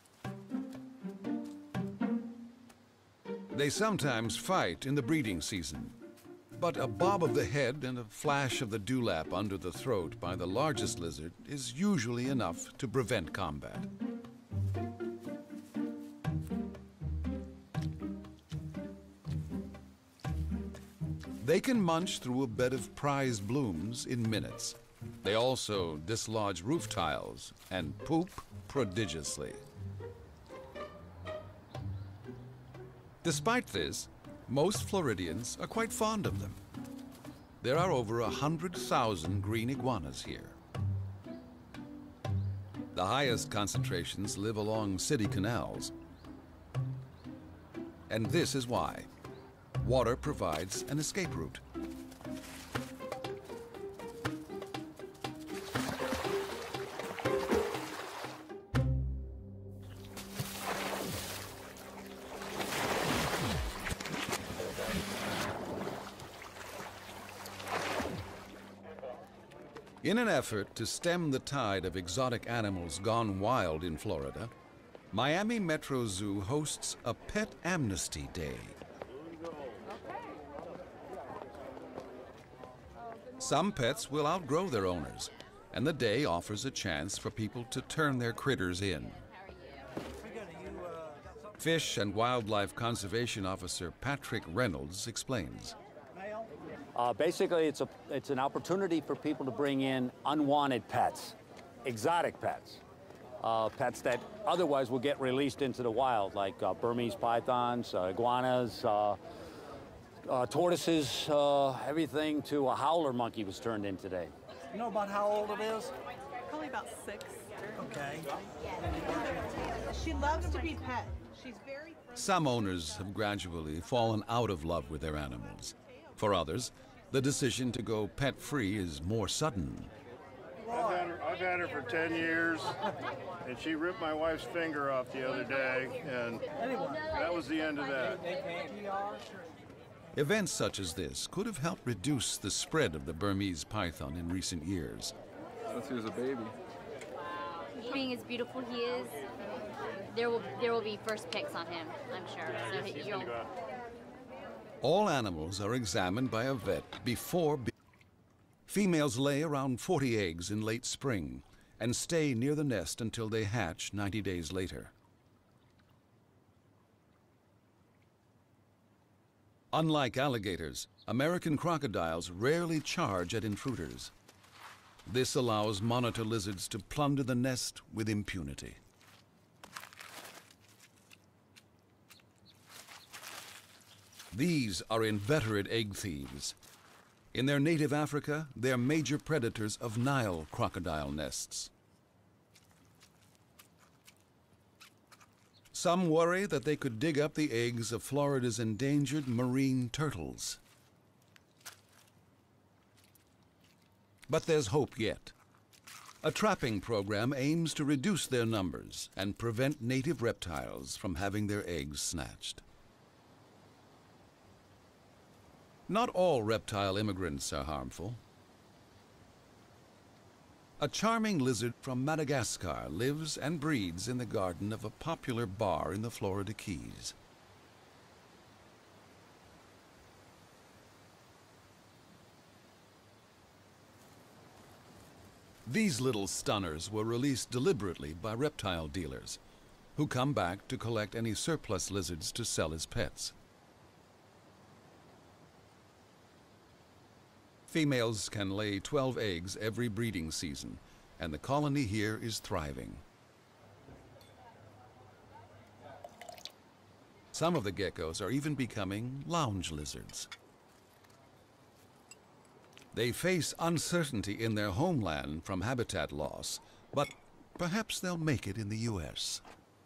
They sometimes fight in the breeding season, but a bob of the head and a flash of the dewlap under the throat by the largest lizard is usually enough to prevent combat. They can munch through a bed of prized blooms in minutes. They also dislodge roof tiles and poop prodigiously. Despite this, most Floridians are quite fond of them. There are over a hundred thousand green iguanas here. The highest concentrations live along city canals. And this is why. Water provides an escape route. In an effort to stem the tide of exotic animals gone wild in Florida, Miami Metro Zoo hosts a Pet Amnesty Day. Some pets will outgrow their owners, and the day offers a chance for people to turn their critters in. Fish and Wildlife Conservation Officer Patrick Reynolds explains. Uh, basically, it's, a, it's an opportunity for people to bring in unwanted pets, exotic pets, uh, pets that otherwise will get released into the wild, like uh, Burmese pythons, uh, iguanas, uh, uh, tortoises, uh, everything to a howler monkey was turned in today. You know about how old it is? Probably about six. Okay. She loves to be pet. She's very... Some owners have gradually fallen out of love with their animals. For others, the decision to go pet-free is more sudden. I've had, her, I've had her for ten years, and she ripped my wife's finger off the other day, and that was the end of that. Events such as this could have helped reduce the spread of the Burmese python in recent years. Since he was a baby. Being as beautiful he is, there will there will be first picks on him, I'm sure. So he, you'll... All animals are examined by a vet before... Be Females lay around forty eggs in late spring and stay near the nest until they hatch ninety days later. Unlike alligators, American crocodiles rarely charge at intruders. This allows monitor lizards to plunder the nest with impunity. These are inveterate egg thieves. In their native Africa, they're major predators of Nile crocodile nests. Some worry that they could dig up the eggs of Florida's endangered marine turtles. But there's hope yet. A trapping program aims to reduce their numbers and prevent native reptiles from having their eggs snatched. Not all reptile immigrants are harmful. A charming lizard from Madagascar lives and breeds in the garden of a popular bar in the Florida Keys. These little stunners were released deliberately by reptile dealers, who come back to collect any surplus lizards to sell as pets. Females can lay twelve eggs every breeding season, and the colony here is thriving. Some of the geckos are even becoming lounge lizards. They face uncertainty in their homeland from habitat loss, but perhaps they'll make it in the U S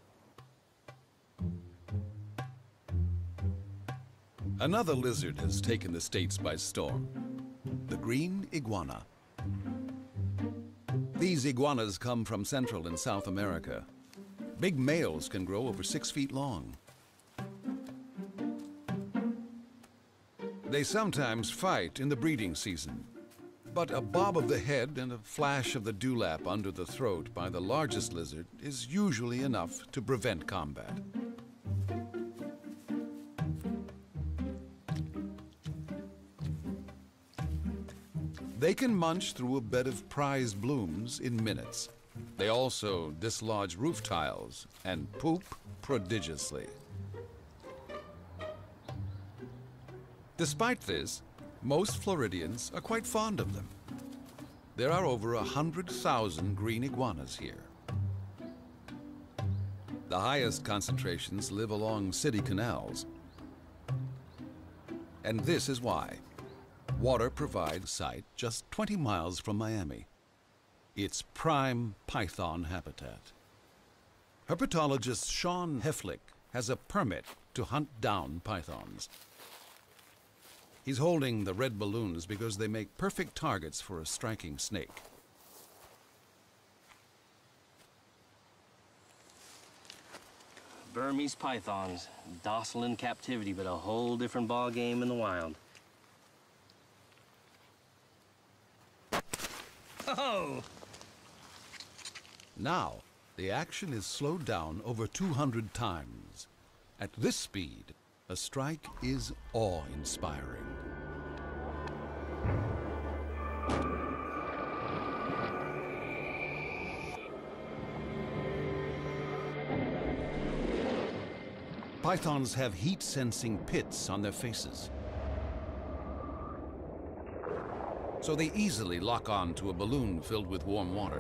Another lizard has taken the States by storm, the green iguana. These iguanas come from Central and South America. Big males can grow over six feet long. They sometimes fight in the breeding season, but a bob of the head and a flash of the dewlap under the throat by the largest lizard is usually enough to prevent combat. They can munch through a bed of prized blooms in minutes. They also dislodge roof tiles and poop prodigiously. Despite this, most Floridians are quite fond of them. There are over a hundred thousand green iguanas here. The highest concentrations live along city canals. And this is why. Water provides sight just twenty miles from Miami. It's prime python habitat. Herpetologist Sean Heflick has a permit to hunt down pythons. He's holding the red balloons because they make perfect targets for a striking snake. Burmese pythons, docile in captivity, but a whole different ball game in the wild. Oh! Now, the action is slowed down over two hundred times. At this speed, a strike is awe-inspiring. Pythons have heat-sensing pits on their faces, so they easily lock on to a balloon filled with warm water.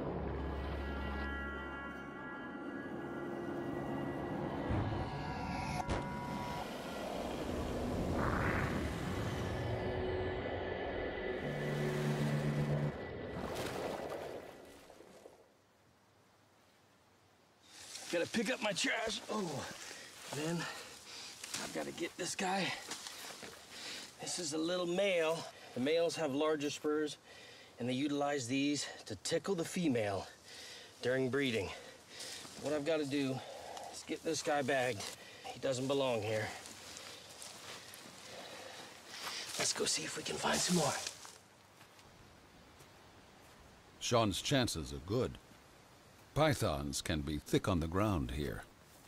Gotta pick up my trash. Oh, then I've got to get this guy. This is a little male. The males have larger spurs, and they utilize these to tickle the female during breeding. What I've got to do is get this guy bagged. He doesn't belong here. Let's go see if we can find some more. Sean's chances are good. Pythons can be thick on the ground here.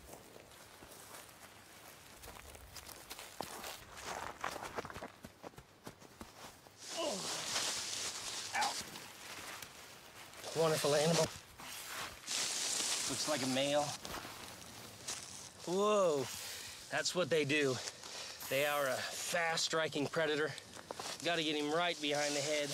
Oh. Ow. Wonderful animal. Looks like a male. Whoa, that's what they do. They are a fast-striking predator. Gotta get him right behind the head.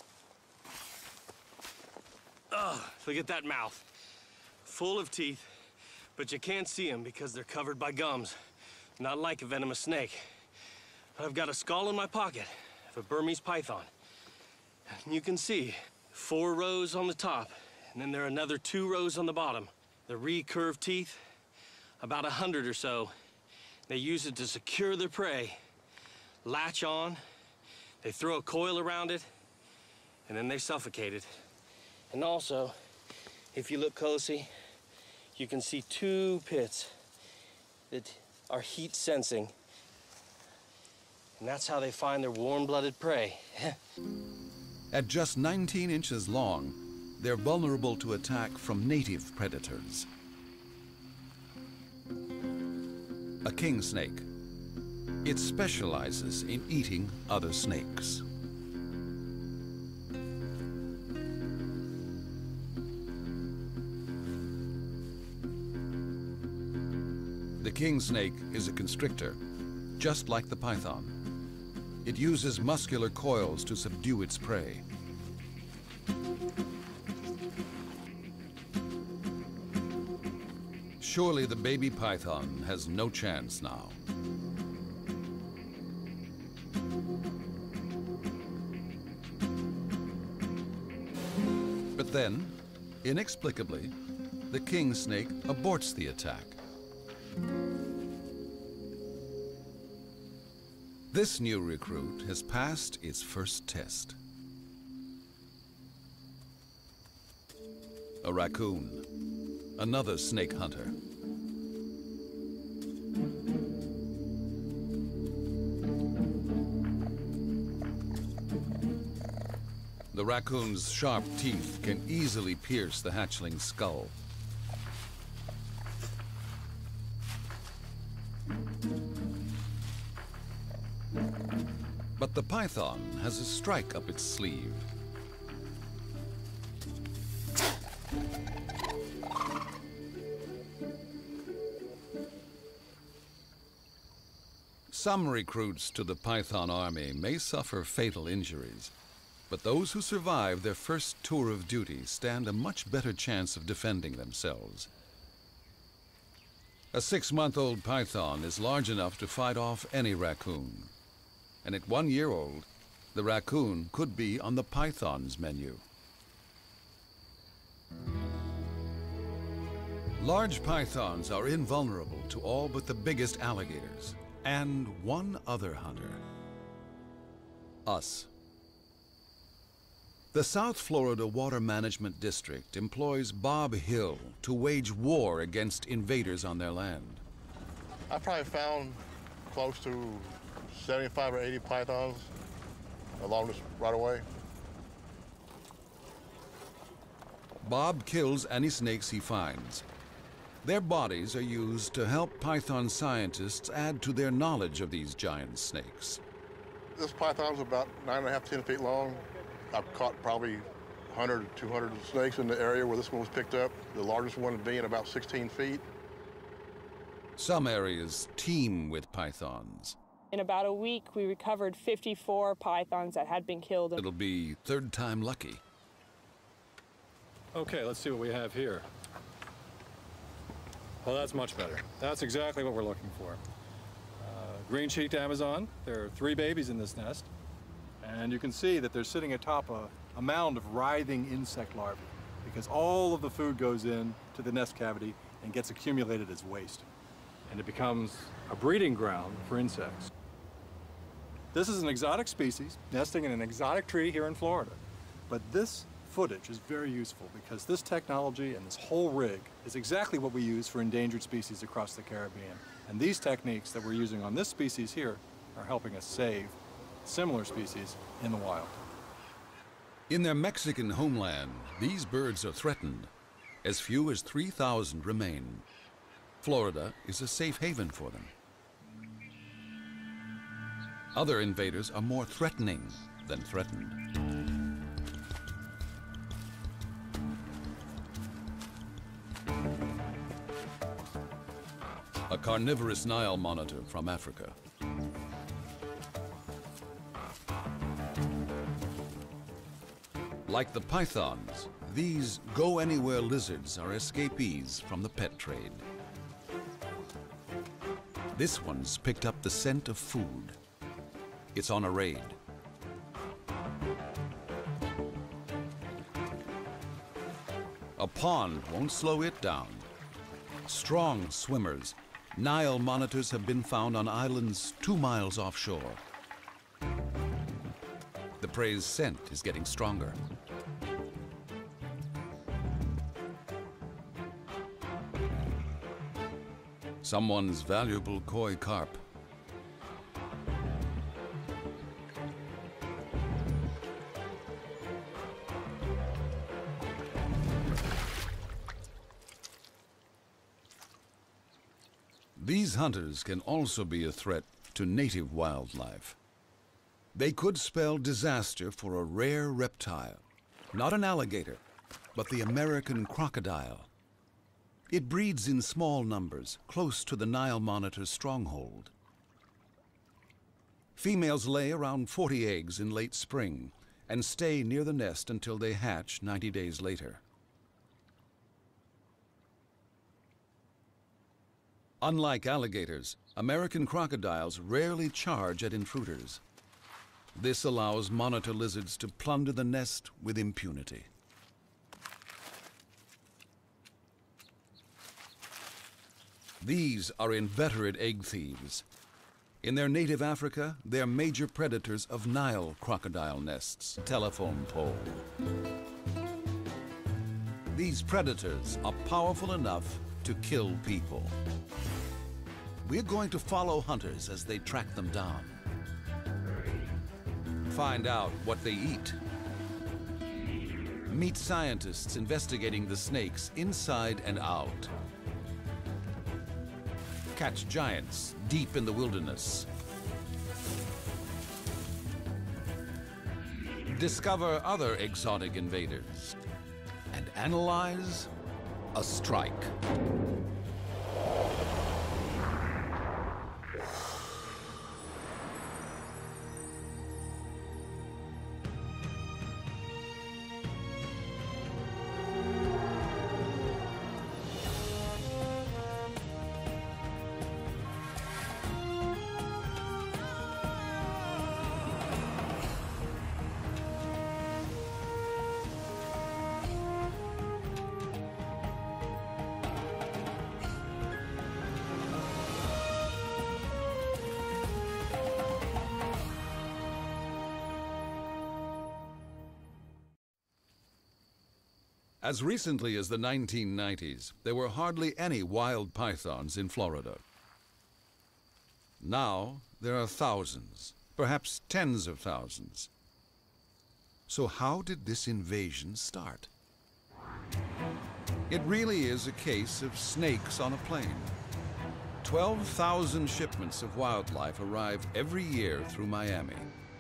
Oh, look at that mouth. Full of teeth, but you can't see them because they're covered by gums. Not like a venomous snake. But I've got a skull in my pocket of a Burmese python. And you can see four rows on the top, and then there are another two rows on the bottom. The recurved teeth, about a hundred or so. They use it to secure their prey, latch on, they throw a coil around it, and then they suffocate it. And also, if you look closely, you can see two pits that are heat sensing. And that's how they find their warm-blooded prey. At just nineteen inches long, they're vulnerable to attack from native predators. A king snake. It specializes in eating other snakes. The king snake is a constrictor, just like the python. It uses muscular coils to subdue its prey. Surely the baby python has no chance now. But then, inexplicably, the king snake aborts the attack. This new recruit has passed its first test. A raccoon, another snake hunter. The raccoon's sharp teeth can easily pierce the hatchling's skull. But the python has a strike up its sleeve. Some recruits to the python army may suffer fatal injuries, but those who survive their first tour of duty stand a much better chance of defending themselves. A six-month-old python is large enough to fight off any raccoon. And at one year old, the raccoon could be on the python's menu. Large pythons are invulnerable to all but the biggest alligators, and one other hunter. Us. The South Florida Water Management District employs Bob Hill to wage war against invaders on their land. I probably found close to seventy-five or eighty pythons along this right away. Bob kills any snakes he finds. Their bodies are used to help python scientists add to their knowledge of these giant snakes. This python's about nine and a half, ten feet long. I've caught probably one hundred, two hundred snakes in the area where this one was picked up, the largest one being about sixteen feet. Some areas teem with pythons. In about a week, we recovered fifty-four pythons that had been killed. It'll be third time lucky. Okay, let's see what we have here. Well, that's much better. That's exactly what we're looking for. Uh, green-cheeked Amazon. There are three babies in this nest. And you can see that they're sitting atop a, a mound of writhing insect larvae because all of the food goes in to the nest cavity and gets accumulated as waste. And it becomes a breeding ground for insects. This is an exotic species nesting in an exotic tree here in Florida. But this footage is very useful because this technology and this whole rig is exactly what we use for endangered species across the Caribbean. And these techniques that we're using on this species here are helping us save similar species in the wild. In their Mexican homeland, these birds are threatened. As few as three thousand remain. Florida is a safe haven for them. Other invaders are more threatening than threatened. A carnivorous Nile monitor from Africa. Like the pythons, these go-anywhere lizards are escapees from the pet trade. This one's picked up the scent of food. It's on a raid. A pond won't slow it down. Strong swimmers, Nile monitors have been found on islands two miles offshore. The prey's scent is getting stronger. Someone's valuable koi carp. These hunters can also be a threat to native wildlife. They could spell disaster for a rare reptile, not an alligator, but the American crocodile. It breeds in small numbers, close to the Nile monitor's stronghold. Females lay around forty eggs in late spring and stay near the nest until they hatch ninety days later. Unlike alligators, American crocodiles rarely charge at intruders. This allows monitor lizards to plunder the nest with impunity. These are inveterate egg thieves. In their native Africa, they're major predators of Nile crocodile nests, telephone pole. These predators are powerful enough to kill people. We're going to follow hunters as they track them down. Find out what they eat Meet scientists investigating the snakes inside and out. Catch giants deep in the wilderness. Discover other exotic invaders. And analyze a strike. As recently as the nineteen nineties, there were hardly any wild pythons in Florida. Now, there are thousands, perhaps tens of thousands. So how did this invasion start? It really is a case of snakes on a plane. twelve thousand shipments of wildlife arrive every year through Miami,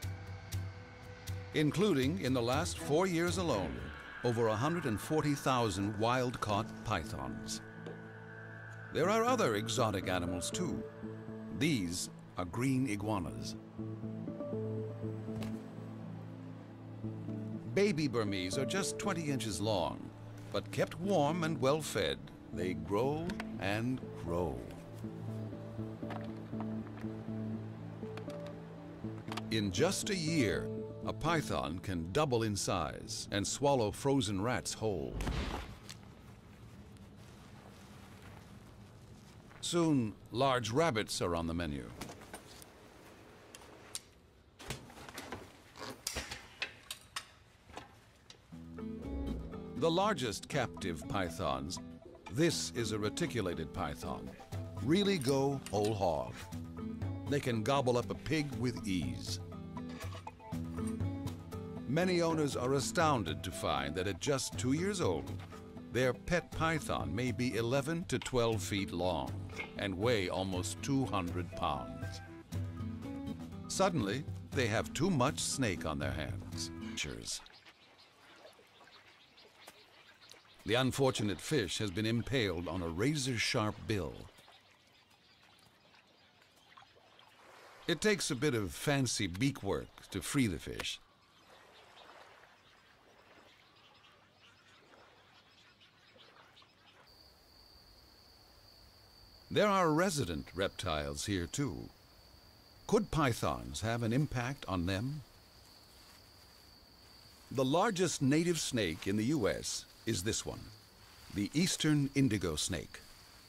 including, in the last four years alone, over one hundred forty thousand wild-caught pythons. There are other exotic animals too. These are green iguanas. Baby Burmese are just twenty inches long, but kept warm and well-fed, they grow and grow. In just a year, a python can double in size and swallow frozen rats whole. Soon, large rabbits are on the menu. The largest captive pythons, this is a reticulated python, really go whole hog. They can gobble up a pig with ease. Many owners are astounded to find that at just two years old, their pet python may be eleven to twelve feet long and weigh almost two hundred pounds. Suddenly, they have too much snake on their hands. Cheers. The unfortunate fish has been impaled on a razor-sharp bill. It takes a bit of fancy beak work to free the fish. There are resident reptiles here too. Could pythons have an impact on them? The largest native snake in the U S is this one, the eastern indigo snake.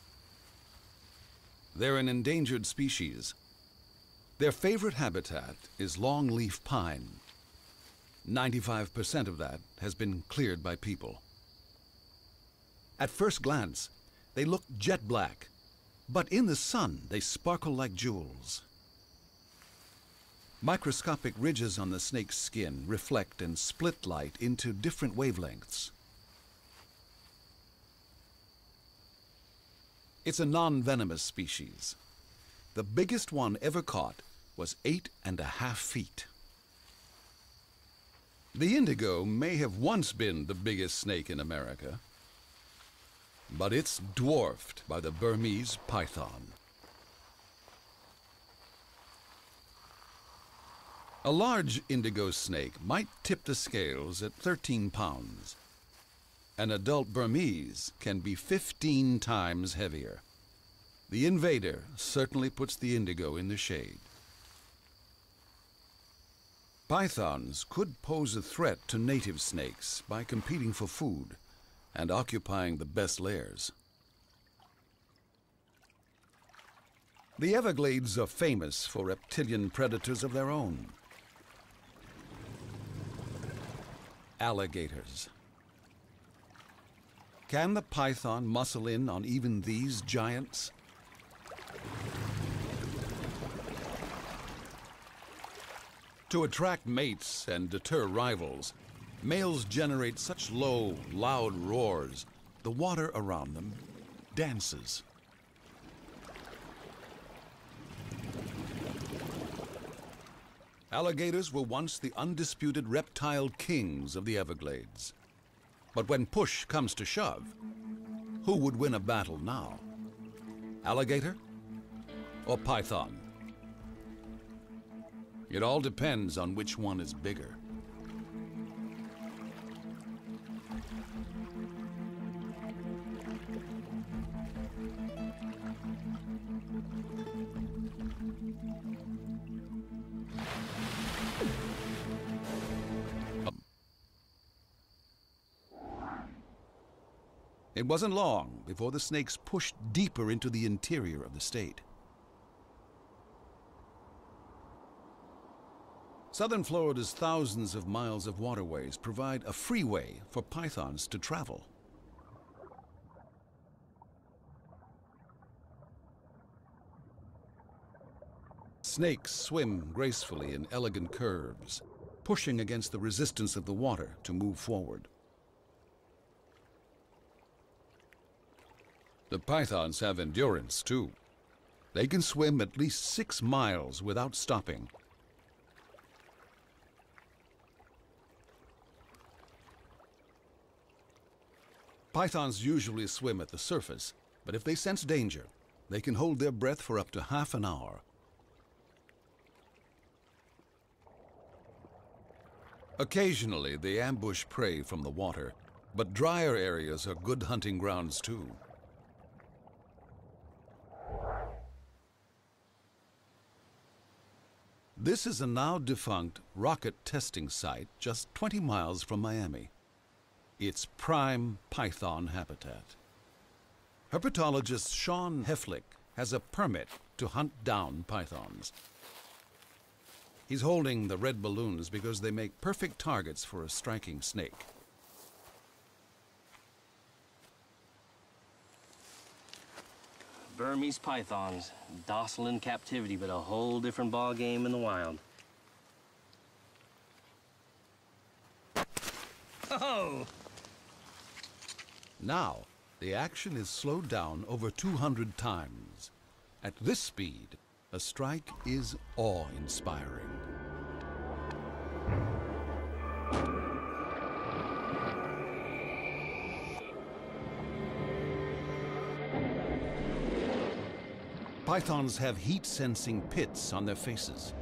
They're an endangered species. Their favorite habitat is longleaf pine. ninety-five percent of that has been cleared by people. At first glance, they look jet black, but in the sun, they sparkle like jewels. Microscopic ridges on the snake's skin reflect and split light into different wavelengths. It's a non-venomous species. The biggest one ever caught was eight and a half feet. The indigo may have once been the biggest snake in America, but it's dwarfed by the Burmese python. A large indigo snake might tip the scales at thirteen pounds. An adult Burmese can be fifteen times heavier. The invader certainly puts the indigo in the shade. Pythons could pose a threat to native snakes by competing for food and occupying the best lairs. The Everglades are famous for reptilian predators of their own. Alligators. Can the python muscle in on even these giants? To attract mates and deter rivals, Males generate such low, loud roars, the water around them dances. Alligators were once the undisputed reptile kings of the Everglades. But when push comes to shove, who would win a battle now? Alligator or python? It all depends on which one is bigger. It wasn't long before the snakes pushed deeper into the interior of the state. Southern Florida's thousands of miles of waterways provide a freeway for pythons to travel. Snakes swim gracefully in elegant curves, pushing against the resistance of the water to move forward. The pythons have endurance, too. They can swim at least six miles without stopping. Pythons usually swim at the surface, but if they sense danger, they can hold their breath for up to half an hour. Occasionally, they ambush prey from the water, but drier areas are good hunting grounds, too. This is a now-defunct rocket testing site just twenty miles from Miami. It's prime python habitat. Herpetologist Sean Heflick has a permit to hunt down pythons. He's holding the red balloons because they make perfect targets for a striking snake. Burmese pythons, docile in captivity, but a whole different ball game in the wild. Oh! Now, the action is slowed down over two hundred times. At this speed, a strike is awe-inspiring. Pythons have heat-sensing pits on their faces,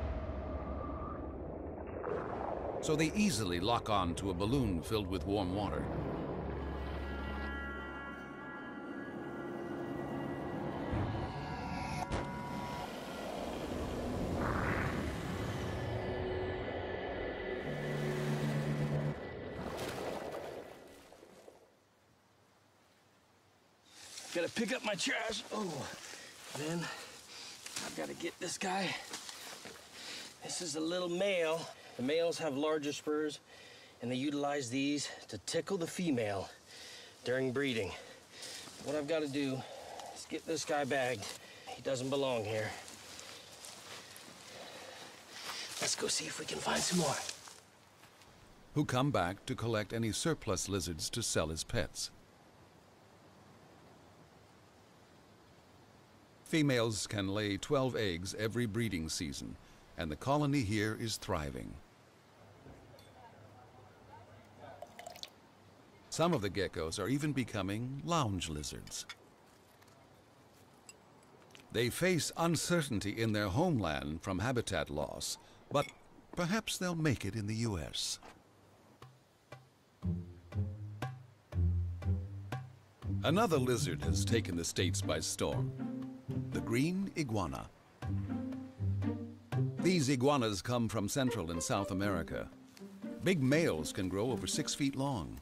so they easily lock on to a balloon filled with warm water. Gotta pick up my trash. Oh, then I've got to get this guy. This is a little male. The males have larger spurs, and they utilize these to tickle the female during breeding. What I've got to do is get this guy bagged. He doesn't belong here. Let's go see if we can find some more. Who come back to collect any surplus lizards to sell as pets. Females can lay twelve eggs every breeding season, and the colony here is thriving. Some of the geckos are even becoming lounge lizards. They face uncertainty in their homeland from habitat loss, but perhaps they'll make it in the U S Another lizard has taken the States by storm. The green iguana. These iguanas come from Central and South America. Big males can grow over six feet long.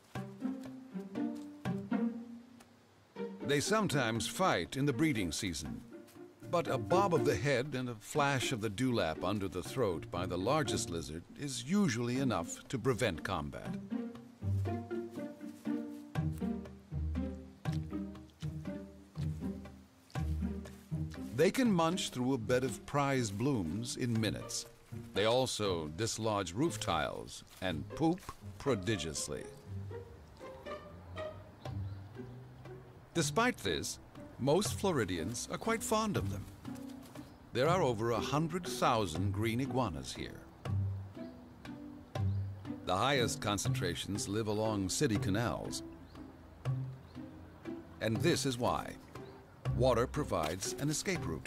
They sometimes fight in the breeding season, but a bob of the head and a flash of the dewlap under the throat by the largest lizard is usually enough to prevent combat. They can munch through a bed of prize blooms in minutes. They also dislodge roof tiles and poop prodigiously. Despite this, most Floridians are quite fond of them. There are over a hundred thousand green iguanas here. The highest concentrations live along city canals. And this is why. Water provides an escape route.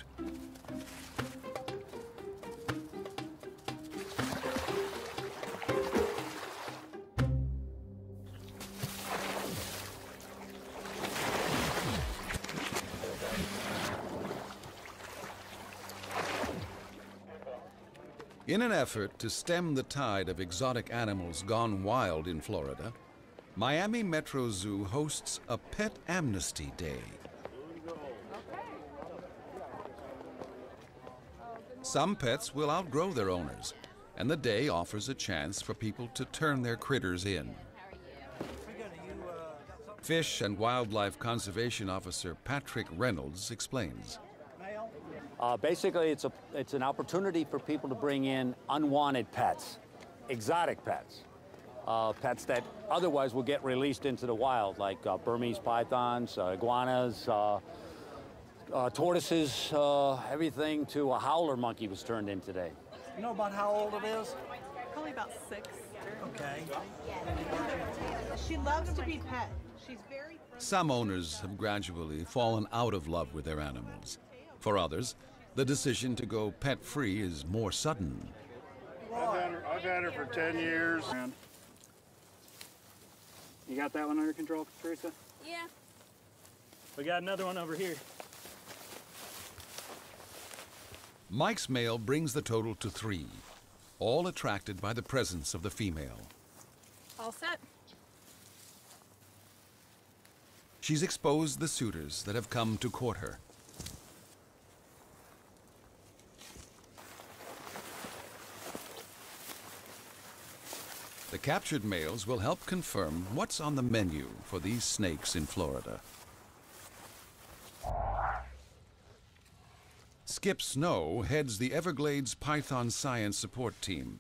In an effort to stem the tide of exotic animals gone wild in Florida, Miami Metro Zoo hosts a Pet Amnesty Day. Some pets will outgrow their owners, and the day offers a chance for people to turn their critters in. Fish and Wildlife Conservation Officer Patrick Reynolds explains. Uh, basically, it's, a, it's an opportunity for people to bring in unwanted pets, exotic pets, uh, pets that otherwise will get released into the wild, like uh, Burmese pythons, uh, iguanas, uh, uh, tortoises, uh, everything to a howler monkey was turned in today. You know about how old it is? Probably about six. Okay. She loves to be pet. She's very... Some owners have gradually fallen out of love with their animals. For others, the decision to go pet-free is more sudden. I've had her, I've had her for ten years. You got that one under control, Teresa? Yeah. We got another one over here. Mike's male brings the total to three, all attracted by the presence of the female. All set. She's exposed the suitors that have come to court her. The captured males will help confirm what's on the menu for these snakes in Florida. Skip Snow heads the Everglades Python Science Support Team.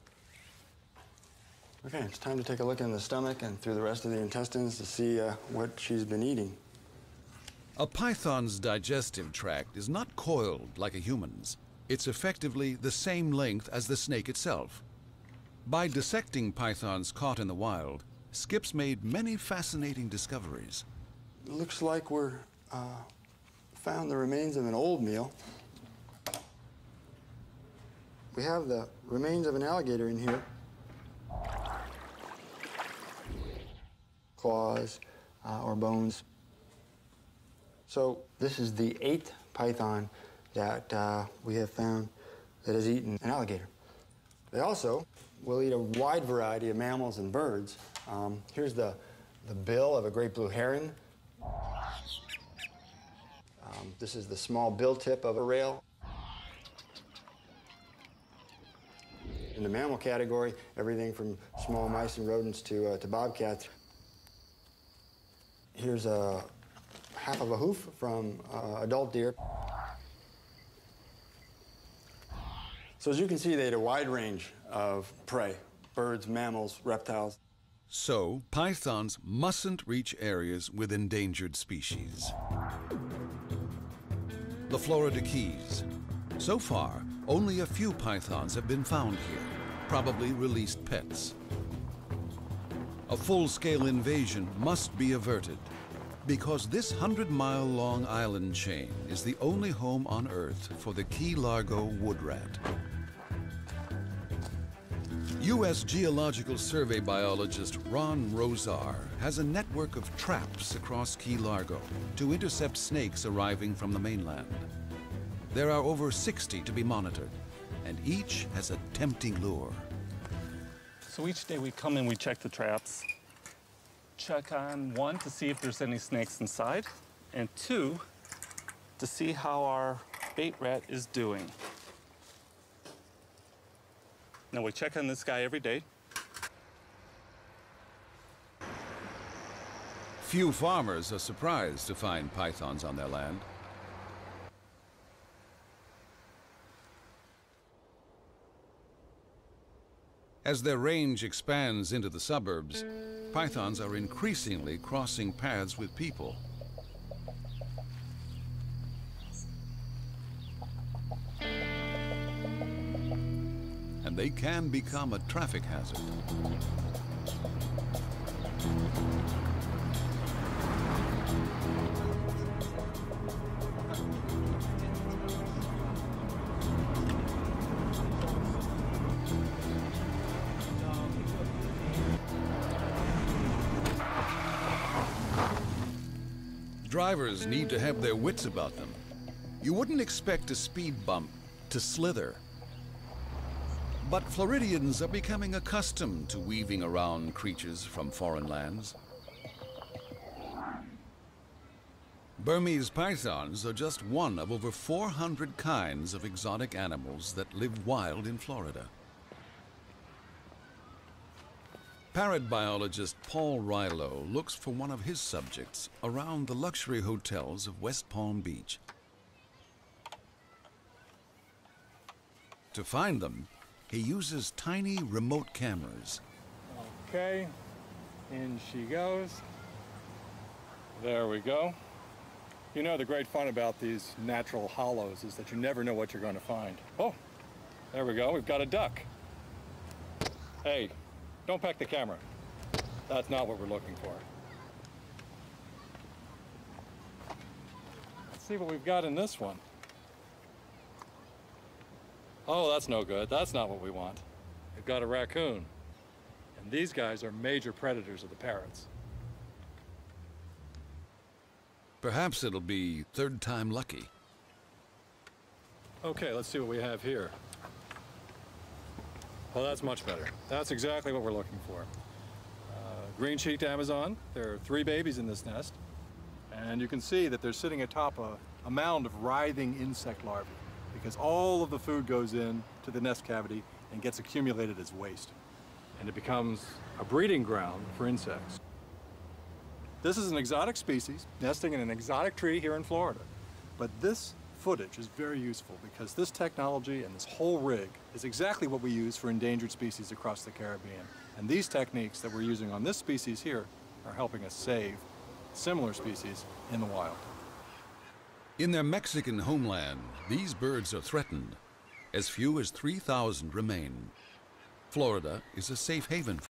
Okay, it's time to take a look in the stomach and through the rest of the intestines to see uh, what she's been eating. A python's digestive tract is not coiled like a human's. It's effectively the same length as the snake itself. By dissecting pythons caught in the wild, Skip's made many fascinating discoveries. It looks like we're uh, found the remains of an old meal. We have the remains of an alligator in here. Claws uh, or bones. So this is the eighth python that uh, we have found that has eaten an alligator. They also will eat a wide variety of mammals and birds. Um, here's the, the bill of a great blue heron. Um, this is the small bill tip of a rail. In the mammal category, everything from small mice and rodents to, uh, to bobcats. Here's a half of a hoof from uh, adult deer. So as you can see, they had a wide range of prey, birds, mammals, reptiles. So, pythons mustn't reach areas with endangered species. The Florida Keys. So far, only a few pythons have been found here, probably released pets. A full-scale invasion must be averted, because this hundred-mile-long island chain is the only home on Earth for the Key Largo wood rat. U S Geological Survey biologist Ron Rosar has a network of traps across Key Largo to intercept snakes arriving from the mainland. There are over sixty to be monitored, and each has a tempting lure. So each day we come in, we check the traps. Check on one, to see if there's any snakes inside, and two, to see how our bait rat is doing. Now we check on this guy every day. Few farmers are surprised to find pythons on their land. As their range expands into the suburbs, pythons are increasingly crossing paths with people. And they can become a traffic hazard. Drivers need to have their wits about them. You wouldn't expect a speed bump to slither. But Floridians are becoming accustomed to weaving around creatures from foreign lands. Burmese pythons are just one of over four hundred kinds of exotic animals that live wild in Florida. Parrot biologist Paul Rilo looks for one of his subjects around the luxury hotels of West Palm Beach. To find them, he uses tiny remote cameras. Okay, in she goes. There we go. You know, the great fun about these natural hollows is that you never know what you're going to find. Oh, there we go, we've got a duck. Hey, don't peck the camera. That's not what we're looking for. Let's see what we've got in this one. Oh, that's no good. That's not what we want. We've got a raccoon. And these guys are major predators of the parrots. Perhaps it'll be third time lucky. Okay, let's see what we have here. Well, that's much better. That's exactly what we're looking for. Uh, green-cheeked Amazon. There are three babies in this nest. And you can see that they're sitting atop a, a mound of writhing insect larvae, because all of the food goes in to the nest cavity and gets accumulated as waste. And it becomes a breeding ground for insects. This is an exotic species nesting in an exotic tree here in Florida. But this footage is very useful because this technology and this whole rig is exactly what we use for endangered species across the Caribbean. And these techniques that we're using on this species here are helping us save similar species in the wild. In their Mexican homeland, these birds are threatened. As few as three thousand remain. Florida is a safe haven for